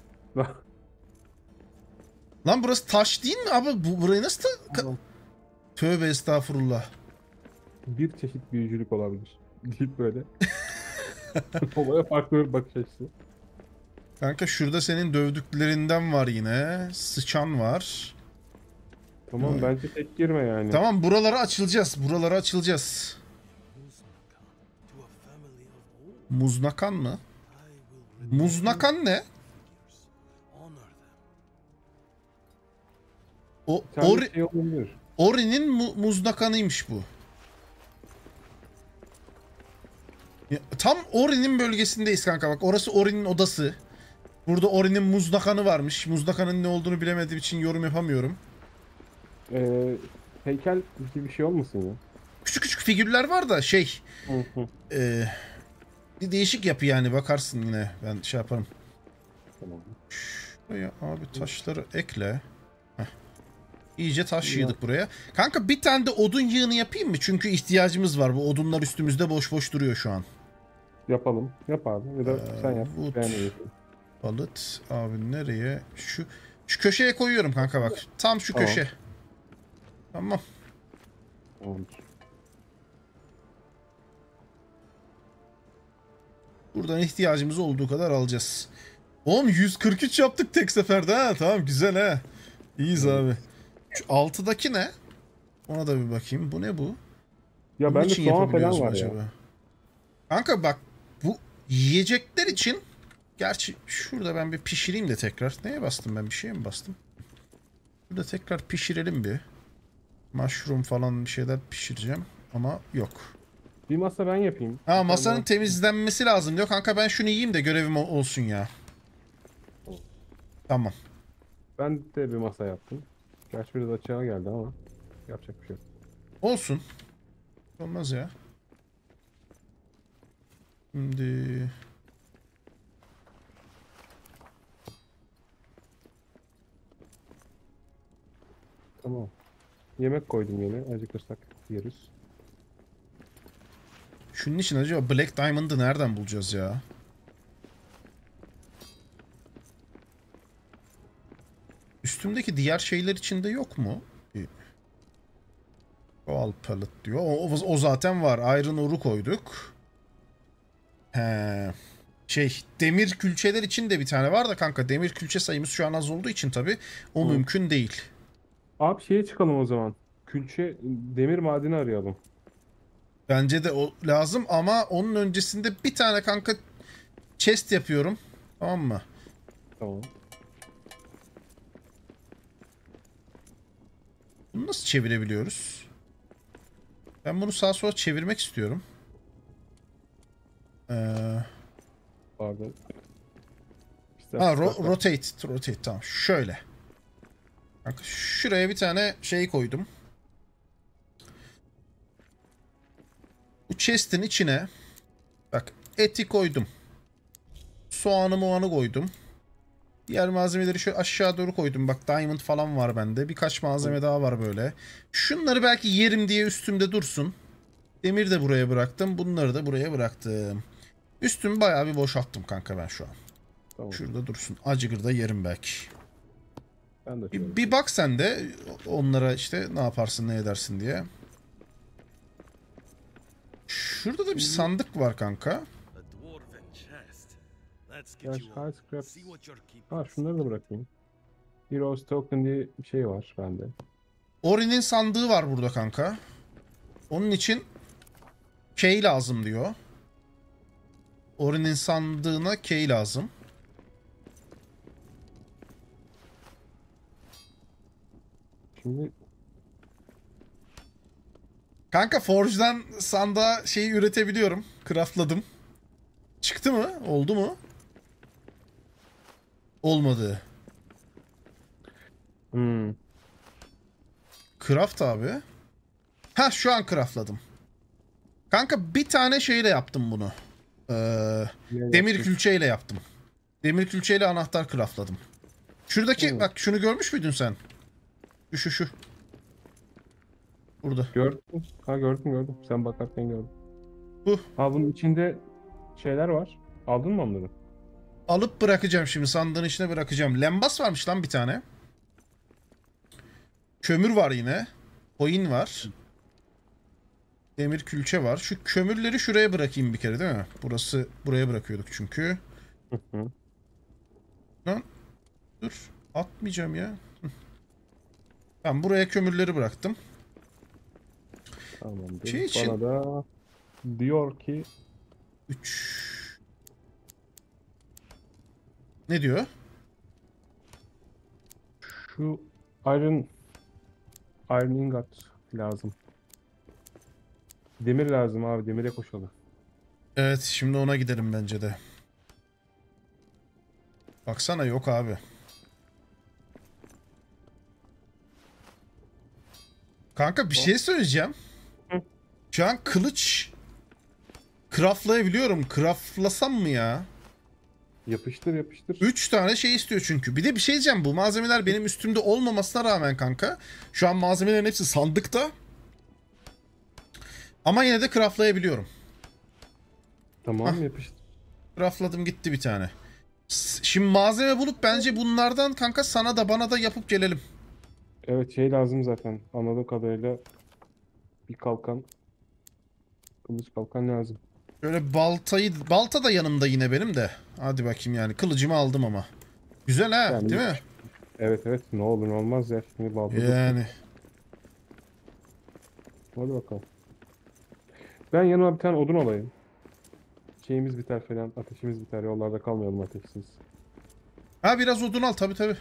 Speaker 1: Lan burası taş değil mi abi? Burayı nasıl Tövbe estağfurullah.
Speaker 2: Bir çeşit büyücülük olabilir. Deyip böyle. Olaya farklı bir bakış açısı.
Speaker 1: Kanka şurada senin dövdüklerinden var yine. Sıçan var.
Speaker 2: Tamam
Speaker 1: Evet.
Speaker 2: bence tek girme yani.
Speaker 1: Tamam buralara açılacağız. Buralara açılacağız.
Speaker 6: To a family of old,
Speaker 1: Muznakan mı?
Speaker 6: I will
Speaker 1: Muznakan ne?
Speaker 6: honor them.
Speaker 1: O
Speaker 2: Bir tane şey olabilir.
Speaker 1: Ori'nin muznakanıymış bu. Ya, tam Ori'nin bölgesindeyiz kanka bak. Orası Ori'nin odası. Burada Ori'nin muznakanı varmış. Muznakanın ne olduğunu bilemediğim için yorum yapamıyorum.
Speaker 2: Heykel gibi bir şey olmasın ya?
Speaker 1: Küçük küçük figürler var da şey.
Speaker 2: Hı hı.
Speaker 1: Bir değişik yapı yani bakarsın yine. Ben şey yaparım.
Speaker 2: Tamam.
Speaker 1: Şuraya abi taşları ekle. Heh. İyice taş yığdık buraya. Kanka bir tane de odun yığını yapayım mı? Çünkü ihtiyacımız var. Bu odunlar üstümüzde boş boş duruyor şu an.
Speaker 2: Yapalım. Yap abi. Ya da sen yap.
Speaker 1: wood.
Speaker 2: Ben de yapayım.
Speaker 1: Balıt abi nereye? Şu köşeye koyuyorum kanka bak. Tam şu
Speaker 2: Tamam.
Speaker 1: köşe. Tamam.
Speaker 2: Tamamdır.
Speaker 1: Buradan ihtiyacımız olduğu kadar alacağız. Oğlum 143 yaptık tek seferde ha. Tamam güzel ha. İyiyiz abi. Şu altıdaki ne? Ona da bir bakayım. Bu ne bu?
Speaker 2: Ya
Speaker 1: Bunun
Speaker 2: bende
Speaker 1: için
Speaker 2: soğan
Speaker 1: yapabiliyoruz
Speaker 2: falan
Speaker 1: mu
Speaker 2: var ya.
Speaker 1: acaba? Kanka bak bu yiyecekler için gerçi şurada ben bir pişireyim de tekrar. Neye bastım ben? Bir şeye mi bastım? Burada tekrar pişirelim bir. Mushroom falan bir şeyler pişireceğim ama yok.
Speaker 2: Bir masa ben yapayım.
Speaker 1: Ha masanın temizlenmesi lazım diyor. Kanka ben şunu yiyeyim de görevim olsun ya. Tamam.
Speaker 2: Ben de bir masa yaptım. Gerçi biraz açığa geldi ama yapacak bir şey yok.
Speaker 1: Olsun. Olmaz ya. Şimdi...
Speaker 2: Tamam. Yemek koydum yine. Acıkırsak yeriz.
Speaker 1: Şunun için acaba Black Diamond'ı nereden bulacağız ya? Üstümdeki diğer şeyler içinde yok mu? Coal pellet diyor. O zaten var. Iron ore'u koyduk. He. Demir külçeler için de bir tane var da kanka. Demir külçe sayımız şu an az olduğu için tabii o mümkün değil.
Speaker 2: Abi şeye çıkalım o zaman. Külçe demir madeni arayalım.
Speaker 1: Bence de o lazım ama onun öncesinde bir tane kanka chest yapıyorum. Tamam mı?
Speaker 2: Tamam.
Speaker 1: Bunu nasıl çevirebiliyoruz? Ben bunu sağa sola çevirmek istiyorum.
Speaker 2: Pardon.
Speaker 1: Rotate tamam. Şöyle. Kanka şuraya bir tane şey koydum. Bu chest'in içine bak eti koydum. Soğanı koydum. Diğer malzemeleri şöyle aşağı doğru koydum. Bak diamond falan var bende. Birkaç malzeme daha var böyle. Şunları belki yerim diye üstümde dursun. Demir de buraya bıraktım. Bunları da buraya bıraktım. Üstümü bayağı bir boşalttım kanka ben şu an.
Speaker 2: Tamam.
Speaker 1: Şurada dursun. Acıkır da yerim belki.
Speaker 2: Ben de
Speaker 1: Bir bak sen de onlara işte ne yaparsın ne edersin diye. Şurada da bir sandık var kanka.
Speaker 2: Ya scraps. Ha şunları da bırakayım. Heroes Token diye bir şey var bende.
Speaker 1: Ori'nin sandığı var burada kanka. Onun için key lazım diyor. Ori'nin sandığına key lazım.
Speaker 2: Şimdi
Speaker 1: Kanka Forge'dan sandığa şeyi üretebiliyorum. Craftladım. Çıktı mı? Oldu mu? Olmadı. Craft abi. Ha şu an craftladım. Kanka bir tane şeyle yaptım bunu. Demir külçeyle yaptım. Demir külçeyle anahtar craftladım. Şuradaki bak şunu görmüş müydün sen? Şu. Burada.
Speaker 2: gördüm. Ha gördüm. Sen bakarken gördüm.
Speaker 1: Bu.
Speaker 2: Ha bunun içinde şeyler var. Aldın mı onları?
Speaker 1: Alıp bırakacağım şimdi sandığın içine bırakacağım. Lembas varmış lan bir tane. Kömür var yine. Coin var. Demir külçe var. Şu kömürleri şuraya bırakayım bir kere değil mi? Buraya bırakıyorduk çünkü. Lan dur. Atmayacağım ya. Ben buraya kömürleri bıraktım.
Speaker 2: Tamamdır.
Speaker 1: Şey için...
Speaker 2: Bana da diyor ki
Speaker 1: 3. Ne diyor?
Speaker 2: şu Iron ingot lazım. Demir lazım abi. Demire koşalım.
Speaker 1: Evet şimdi ona gidelim bence de. Baksana yok abi. Kanka bir şey söyleyeceğim. Şu an kılıç craftlayabiliyorum. Craftlasam mı ya?
Speaker 2: Yapıştır.
Speaker 1: 3 tane şey istiyor çünkü. Bir de bir şey diyeceğim. Bu malzemeler benim üstümde olmamasına rağmen kanka. Şu an malzemelerin hepsi sandıkta. Ama yine de craftlayabiliyorum.
Speaker 2: Tamam yapıştır.
Speaker 1: Craftladım gitti bir tane. Şimdi malzeme bulup bence bunlardan kanka sana da bana da yapıp gelelim.
Speaker 2: Evet şey lazım zaten. Anladığım kadarıyla bir kalkan. Kılıç kalkan lazım.
Speaker 1: Şöyle balta da yanımda yine benim de. Hadi bakayım yani kılıcımı aldım ama. Güzel ha
Speaker 2: Yani,
Speaker 1: değil mi?
Speaker 2: Evet ne olur ne olmaz ya. Şimdi
Speaker 1: Yani.
Speaker 2: Hadi bakalım. Ben yanıma bir tane odun alayım. Şeyimiz biter falan. Ateşimiz biter. Yollarda kalmayalım ateşsiz.
Speaker 1: Ha biraz odun al tabii.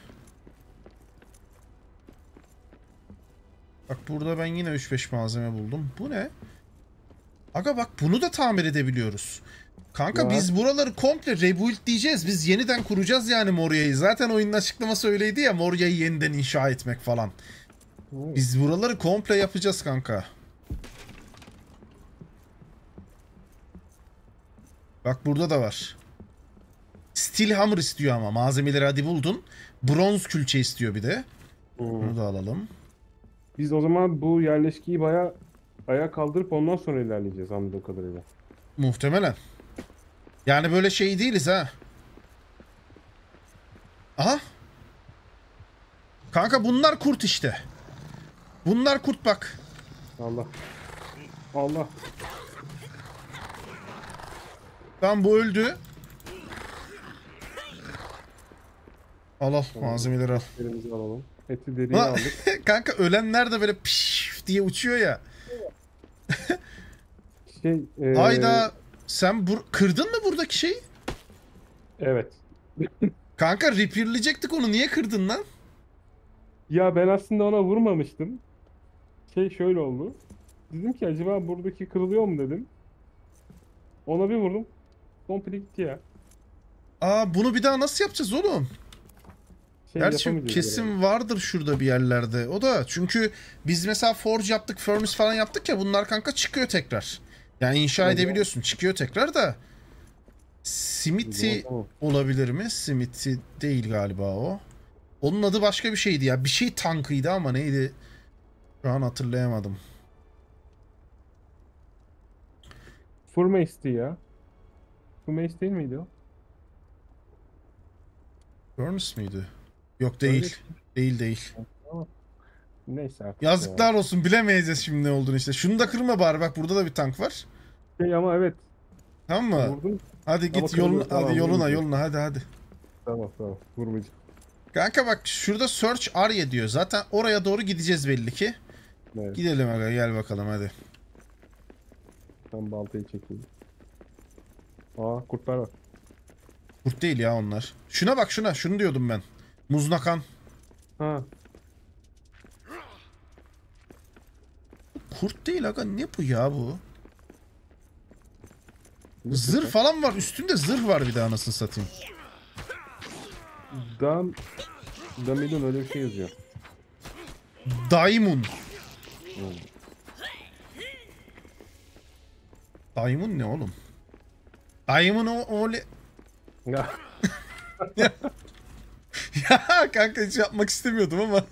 Speaker 1: Bak burada ben yine 3-5 malzeme buldum. Bu ne? Aga bak bunu da tamir edebiliyoruz. Kanka biz buraları komple rebuild diyeceğiz. Biz yeniden kuracağız yani Moria'yı. Zaten oyunun açıklaması öyleydi ya. Moria'yı yeniden inşa etmek falan. Biz buraları komple yapacağız kanka. Bak burada da var. Steel hammer istiyor ama. Malzemeleri hadi buldun. Bronz külçe istiyor bir de. Bunu da alalım.
Speaker 2: Biz o zaman bu yerleşkiyi bayağı ayağa kaldırıp ondan sonra ilerleyeceğiz anladığım kadarıyla.
Speaker 1: Muhtemelen. Yani böyle şey değiliz ha. Aha. Kanka bunlar kurt işte. Bunlar kurt bak.
Speaker 2: Allah. Allah.
Speaker 1: Tamam bu öldü. Al al malzemeleri al.
Speaker 2: Elimizi alalım. Eti deriyi aldık.
Speaker 1: Kanka ölenler de böyle piş diye uçuyor ya. Hayda sen kırdın mı buradaki şeyi?
Speaker 2: Evet.
Speaker 1: Kanka repairleyecektik onu, niye kırdın lan?
Speaker 2: Ya ben aslında ona vurmamıştım. Şöyle oldu. Dedim ki acaba buradaki kırılıyor mu dedim. Ona bir vurdum. Komple gitti ya.
Speaker 1: Aa bunu bir daha nasıl yapacağız oğlum? Gerçi
Speaker 2: yapamayacağız
Speaker 1: kesin
Speaker 2: herhalde.
Speaker 1: vardır şurada bir yerlerde. O da çünkü biz mesela forge yaptık, furnace falan yaptık ya, bunlar kanka çıkıyor tekrar. Yani inşa edebiliyorsun, çıkıyor tekrar da. Smithy
Speaker 2: Tamam.
Speaker 1: olabilir mi? Smithy değil galiba o. Onun adı başka bir şeydi ya. Bir şey tankıydı ama neydi? Şu an hatırlayamadım.
Speaker 2: Furmace'ti ya. Furmace değil miydi o?
Speaker 1: Furnace mıydı? Yok değil. Değil.
Speaker 2: Neyse artık.
Speaker 1: Yazıklar olsun, bilemeyeceğiz şimdi ne olduğunu işte. Şunu da kırma bari, bak burada da bir tank var.
Speaker 2: Ama evet.
Speaker 1: Tamam mı?
Speaker 2: Vurdum.
Speaker 1: Hadi
Speaker 2: Ama
Speaker 1: git yoluna,
Speaker 2: tamam,
Speaker 1: hadi
Speaker 2: vurmayacağım.
Speaker 1: yoluna hadi.
Speaker 2: Tamam. Vurmayacağım.
Speaker 1: Kanka bak şurada search area diyor. Zaten oraya doğru gideceğiz belli ki.
Speaker 2: Evet.
Speaker 1: Gidelim aga, gel bakalım hadi.
Speaker 2: Ben baltayı çekeyim. Aa kurtlar var.
Speaker 1: Kurt değil ya onlar. Şuna bak şuna. Şunu diyordum ben. Muznakan.
Speaker 2: Ha.
Speaker 1: Kurt değil aga, ne bu ya bu? Zırh falan var. Üstünde zırh var bir de anasını satayım.
Speaker 2: Damil'in öyle bir şey yazıyor.
Speaker 1: Daimun. Daimun ne oğlum? Daimun o öyle...
Speaker 2: Ya.
Speaker 1: Ya kanka hiç yapmak istemiyordum ama.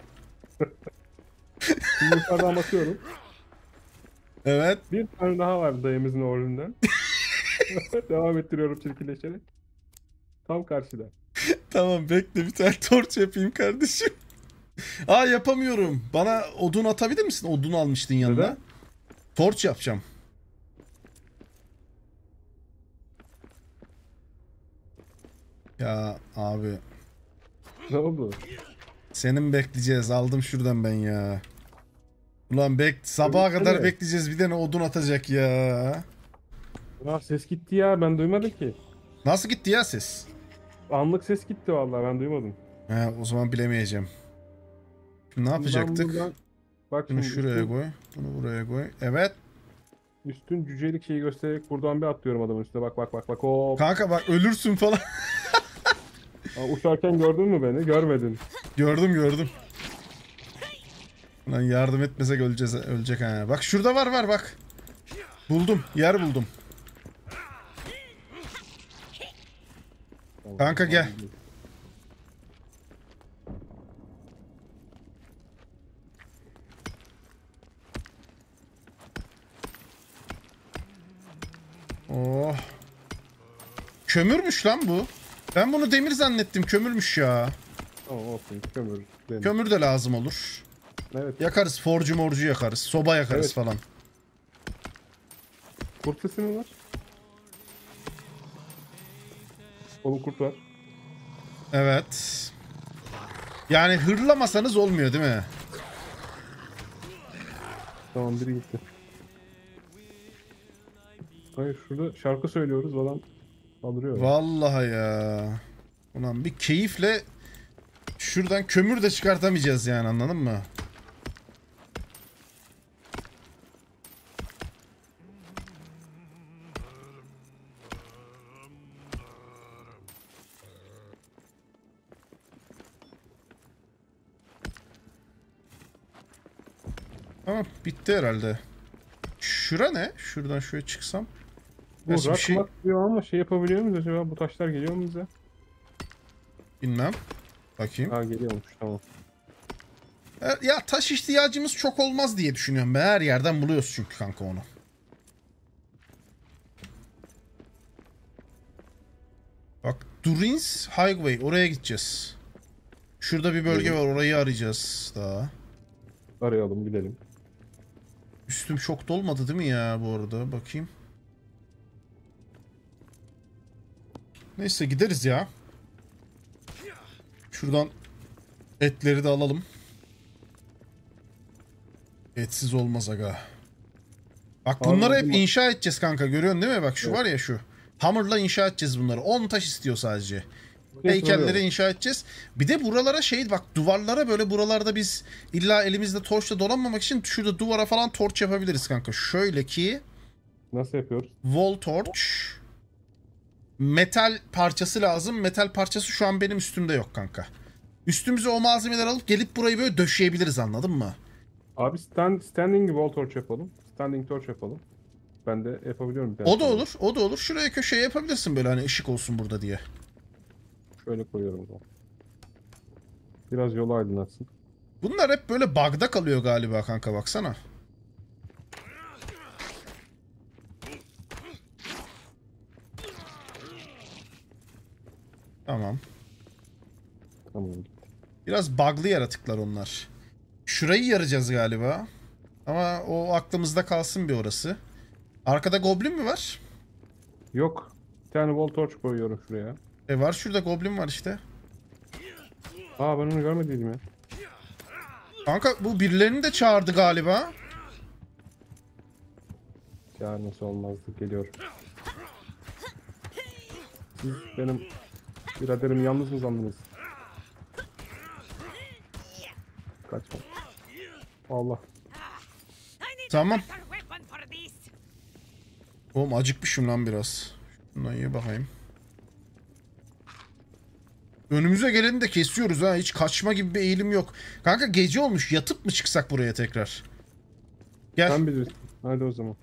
Speaker 2: Şimdi yukarıdan bakıyorum.
Speaker 1: Evet.
Speaker 2: Bir tane daha var dayımızın oğlundan. Devam ettiriyorum çirkinleşerek. Tam karşıda.
Speaker 1: Tamam bekle, bir tane torç yapayım kardeşim. Aa yapamıyorum. Bana odun atabilir misin? Odun almıştın yanına.
Speaker 2: Neden?
Speaker 1: Torç yapacağım. Ya abi.
Speaker 2: Ne oldu?
Speaker 1: Senin bekleyeceğiz. Aldım şuradan ben ya. Ulan sabaha
Speaker 2: Öyle
Speaker 1: kadar
Speaker 2: mi?
Speaker 1: bekleyeceğiz. Bir tane odun atacak ya.
Speaker 2: Ya ses gitti ya ben duymadım ki.
Speaker 1: Nasıl gitti ya ses?
Speaker 2: Anlık ses gitti vallahi ben duymadım.
Speaker 1: He, o zaman bilemeyeceğim. Şimdi ne
Speaker 2: Ben
Speaker 1: yapacaktık?
Speaker 2: buradan- Bak
Speaker 1: Bunu
Speaker 2: şimdi
Speaker 1: şuraya koy. Bunu buraya koy. Evet.
Speaker 2: üstün cücelik şeyi göstererek buradan bir atlıyorum adamın üstüne. Bak. Hop.
Speaker 1: Kanka bak ölürsün falan.
Speaker 2: Aa, uçarken gördün mü beni? Görmedin.
Speaker 1: Gördüm. Lan yardım etmesek öleceğiz, ölecek ha. Bak şurada var bak. Buldum. Yer buldum. Kanka gel. Oh. Kömürmüş lan bu. Ben bunu demir zannettim. Kömürmüş ya.
Speaker 2: Tamam olsun. Kömür. Demir.
Speaker 1: Kömür de lazım olur.
Speaker 2: Evet.
Speaker 1: Yakarız. Forcu morcu yakarız. Soba yakarız
Speaker 2: Evet.
Speaker 1: falan.
Speaker 2: Kurt sesi mi var? Oğlum kurt var.
Speaker 1: Evet. Yani hırlamasanız olmuyor değil mi?
Speaker 2: Tamam biri gitti. Hayır şurada şarkı söylüyoruz adam saldırıyor.
Speaker 1: Vallahi ya. Ulan bir keyifle şuradan kömür de çıkartamayacağız yani, anladın mı? Tamam bitti herhalde. Şura ne? Şuradan şöyle çıksam.
Speaker 2: Bu
Speaker 1: Gerçi bir şey
Speaker 2: rakmak diyor ama şey yapabiliyor muyuz acaba? Bu taşlar geliyor mu bize?
Speaker 1: bilmem. Bakayım.
Speaker 2: Ha geliyormuş, tamam.
Speaker 1: Ya taş ihtiyacımız çok olmaz diye düşünüyorum ben. Her yerden buluyoruz çünkü kanka onu. Bak Durins Highway, oraya gideceğiz. Şurada bir bölge var, orayı arayacağız daha.
Speaker 2: Arayalım, gidelim.
Speaker 1: Üstüm çok dolmadı değil mi ya bu arada? Bakayım. Neyse gideriz ya. Şuradan etleri de alalım. Etsiz olmaz aga. Bak bunları hep inşa edeceğiz kanka, görüyorsun değil mi? Bak şu var ya şu. Hamurla inşa edeceğiz bunları. 10 taş istiyor sadece. Heykelleri inşa edeceğiz. Bir de buralara şey bak, duvarlara böyle, buralarda biz illa elimizde torçla dolanmamak için şurada duvara falan torç yapabiliriz kanka. Şöyle ki.
Speaker 2: Nasıl yapıyoruz?
Speaker 1: Wall torch. Metal parçası lazım. Metal parçası şu an benim üstümde yok kanka. Üstümüze o malzemeleri alıp gelip burayı böyle döşeyebiliriz, anladın mı?
Speaker 2: Abi standing wall torch yapalım. Standing torch yapalım. Ben de yapabiliyorum.
Speaker 1: O da olur. O da olur. Şuraya köşeye yapabilirsin böyle, hani ışık olsun burada diye.
Speaker 2: Şöyle koyuyorum o zaman. Biraz yolu aydınlatsın.
Speaker 1: Bunlar hep böyle bug'da kalıyor galiba kanka, baksana. Tamam.
Speaker 2: Tamam.
Speaker 1: Biraz bug'lı yaratıklar onlar. Şurayı yaracağız galiba. Ama o aklımızda kalsın bir orası. Arkada goblin mi var?
Speaker 2: Yok. Bir tane wall torch koyuyorum şuraya.
Speaker 1: Var şurada goblin var işte.
Speaker 2: Aa, ben onu görmediydim ya.
Speaker 1: Kanka bu birilerini de çağırdı galiba.
Speaker 2: Ya nasıl olmazdı, geliyor. Siz benim biraderimi yalnız mı sandınız? Kaçma. Allah.
Speaker 1: Tamam.
Speaker 5: Better weapon for this.
Speaker 1: Oğlum acıkmışım lan biraz. Şundan ye bakayım. Önümüze geleni de kesiyoruz ha. Hiç kaçma gibi bir eğilim yok. Kanka gece olmuş. Yatıp mı çıksak buraya tekrar? Gel.
Speaker 2: Sen bilirsin. Hadi o zaman.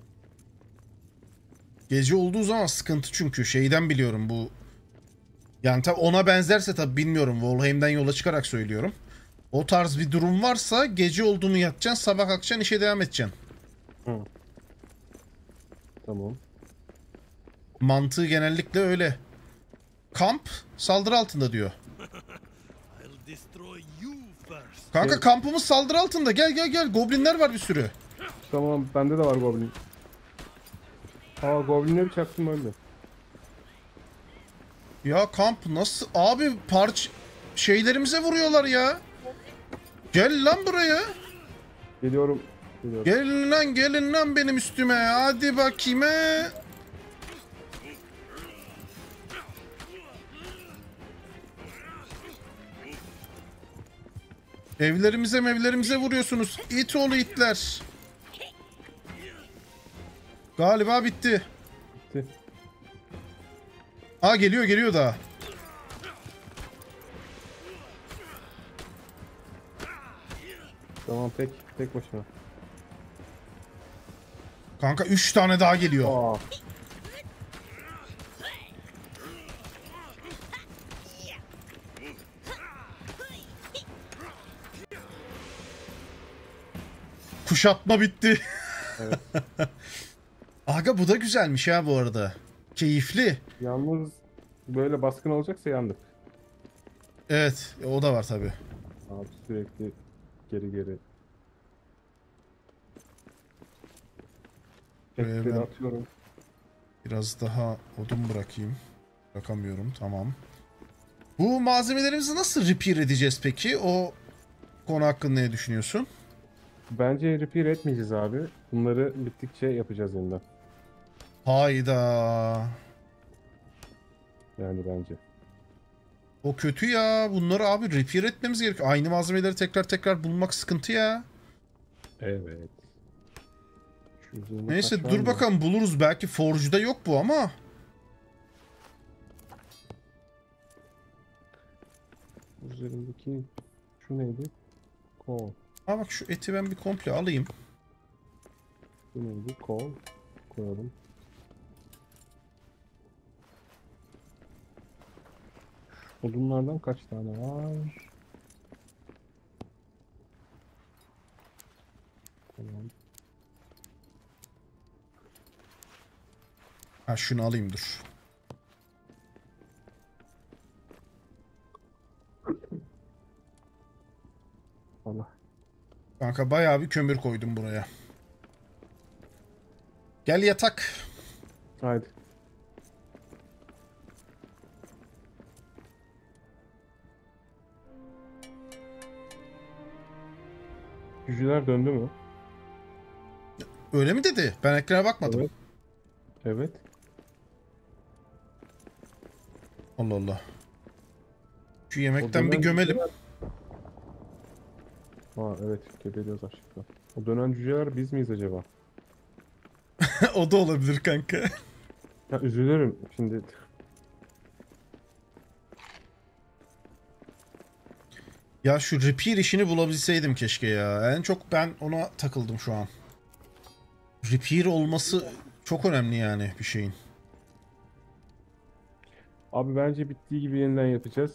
Speaker 1: Gece olduğu zaman sıkıntı çünkü. Şeyden biliyorum bu. Yani tabi ona benzerse tabi bilmiyorum. Valheim'den yola çıkarak söylüyorum. O tarz bir durum varsa gece olduğunu yatacaksın. Sabah kalkacaksın, işe devam edeceksin.
Speaker 2: Hı. Tamam.
Speaker 1: Mantığı genellikle öyle. Kamp saldırı altında diyor.
Speaker 6: I'll destroy you first.
Speaker 1: Kanka kampımız saldırı altında. Gel gel gel. Goblinler var bir sürü.
Speaker 2: Tamam, bende de var goblin. Aa, goblinleri çaktım, öldü.
Speaker 1: Ya kamp nasıl? Abi şeylerimize vuruyorlar ya. Gel lan buraya.
Speaker 2: Geliyorum. Geliyorum.
Speaker 1: Gelin lan benim üstüme. Hadi bakayım he. Evlerimize vuruyorsunuz. İt oğlu itler. Galiba bitti.
Speaker 2: Bitti.
Speaker 1: Aa geliyor daha.
Speaker 2: Tamam, tek başına.
Speaker 1: Kanka 3 tane daha geliyor.
Speaker 2: Aa.
Speaker 1: Kuşatma bitti.
Speaker 2: Evet.
Speaker 1: Aga bu da güzelmiş ha bu arada. Keyifli.
Speaker 2: Yalnız böyle baskın olacaksa yandık.
Speaker 1: Evet, o da var tabi.
Speaker 2: Abi sürekli geri. Etleri
Speaker 1: ben-
Speaker 2: atıyorum.
Speaker 1: Biraz daha odun bırakayım. Bırakamıyorum, tamam. Bu malzemelerimizi nasıl repair edeceğiz peki? O konu hakkında ne düşünüyorsun?
Speaker 2: Bence repair etmeyeceğiz abi. Bunları bittikçe yapacağız yeniden.
Speaker 1: Hayda.
Speaker 2: Yani bence.
Speaker 1: O kötü ya. Bunları abi repair etmemiz gerekiyor. Aynı malzemeleri tekrar bulmak sıkıntı ya.
Speaker 2: Evet.
Speaker 1: Neyse dur bakalım, buluruz. Belki Forge'da yok bu ama.
Speaker 2: Üzerindeki şu neydi? Kol.
Speaker 1: Ha bak şu eti ben bir komple alayım.
Speaker 2: Bu neydi? Kol koyalım. Odunlardan kaç tane var? Tamam.
Speaker 1: Ha şunu alayım dur.
Speaker 2: Allah.
Speaker 1: Kanka bayağı bir kömür koydum buraya. Gel yatak.
Speaker 2: Haydi. Cücüler döndü mü?
Speaker 1: Öyle mi dedi? Ben ekrana bakmadım.
Speaker 2: Evet. Evet.
Speaker 1: Allah Allah. Şu
Speaker 2: O
Speaker 1: yemekten bir
Speaker 2: dönen
Speaker 1: gömelim.
Speaker 2: Aa evet, gebeliyoruz açlıktan. O dönen cüceler biz miyiz acaba?
Speaker 1: O da olabilir kanka.
Speaker 2: Ya üzülürüm şimdi.
Speaker 1: Ya şu repair işini bulabilseydim keşke ya. En çok ben ona takıldım şu an. Repair olması çok önemli yani bir şeyin.
Speaker 2: Abi bence bittiği gibi yeniden yapacağız.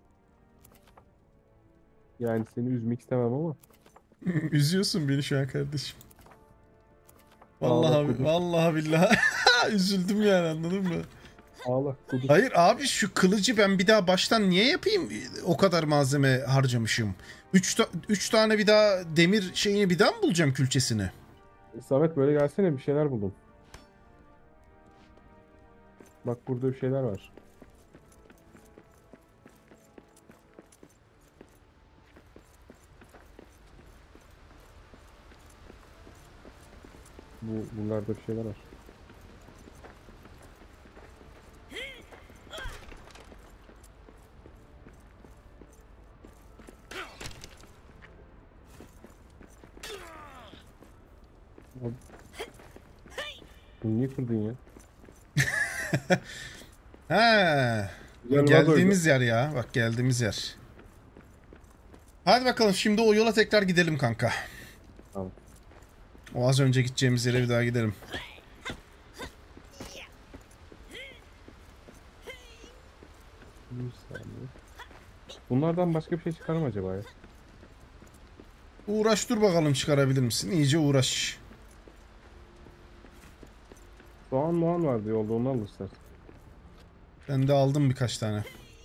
Speaker 2: Yani seni üzmek istemem ama.
Speaker 1: Üzüyorsun beni şu an kardeşim.
Speaker 2: Ağla
Speaker 1: Vallahi
Speaker 2: kuduz.
Speaker 1: vallahi billahi üzüldüm yani, anladın mı?
Speaker 2: Ağla kuduz.
Speaker 1: Hayır abi, şu kılıcı ben bir daha baştan niye yapayım? O kadar malzeme harcamışım. 3 tane bir daha demir şeyini bir daha mı bulacağım, külçesini?
Speaker 2: Samet böyle gelsene, bir şeyler buldum. Bak burada bir şeyler var. Bunlarda bir şeyler var. Abi, bunu niye kırdın ya?
Speaker 1: He.
Speaker 2: Güzel
Speaker 1: Geldiğimiz yer ya. Bak geldiğimiz yer. Hadi bakalım şimdi o yola tekrar gidelim kanka.
Speaker 2: Tamam.
Speaker 1: O az önce gideceğimiz yere bir daha gidelim.
Speaker 2: Bir saniye. Bunlardan başka bir şey çıkar mı acaba ya?
Speaker 1: Uğraş dur bakalım, çıkarabilir misin? İyice uğraş.
Speaker 2: Soğan muğan vardı yolda, onu al istersen.
Speaker 1: Ben de aldım birkaç tane.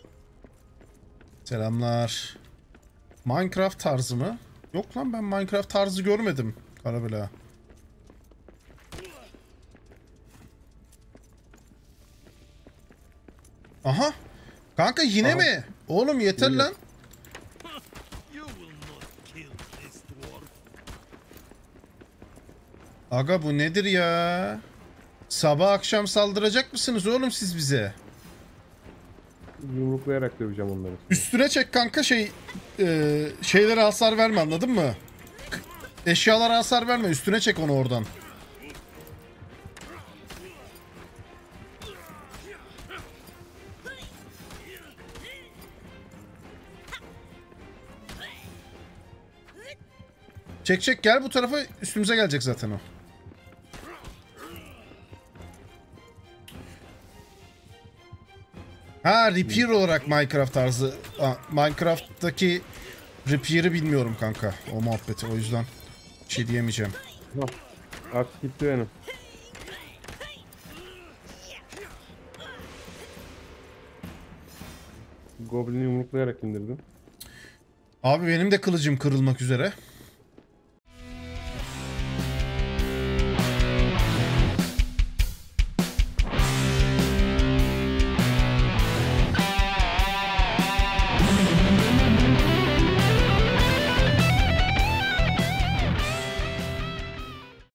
Speaker 1: Selamlar. Minecraft tarzı mı? Yok lan, ben Minecraft tarzı görmedim. Karabela. Aha. Kanka yine
Speaker 2: Aha.
Speaker 1: mi? Oğlum yeter
Speaker 2: Yine.
Speaker 1: lan.
Speaker 6: You will not kill this dwarf.
Speaker 1: Aga bu nedir ya? Sabah akşam saldıracak mısınız oğlum siz bize?
Speaker 2: Yumruklayarak döveceğim onları.
Speaker 1: Üstüne çek kanka, şeylere hasar verme, anladın mı? Eşyalara hasar verme, üstüne çek onu oradan. Çek çek, gel bu tarafa, üstümüze gelecek zaten o. Ha, repair olarak Minecraft tarzı. Minecraft'taki repair'i bilmiyorum kanka, o muhabbeti, o yüzden bir şey diyemeyeceğim.
Speaker 2: Hah, artık gitti benim. Goblin'i yumruklayarak indirdim.
Speaker 1: Abi benim de kılıcım kırılmak üzere.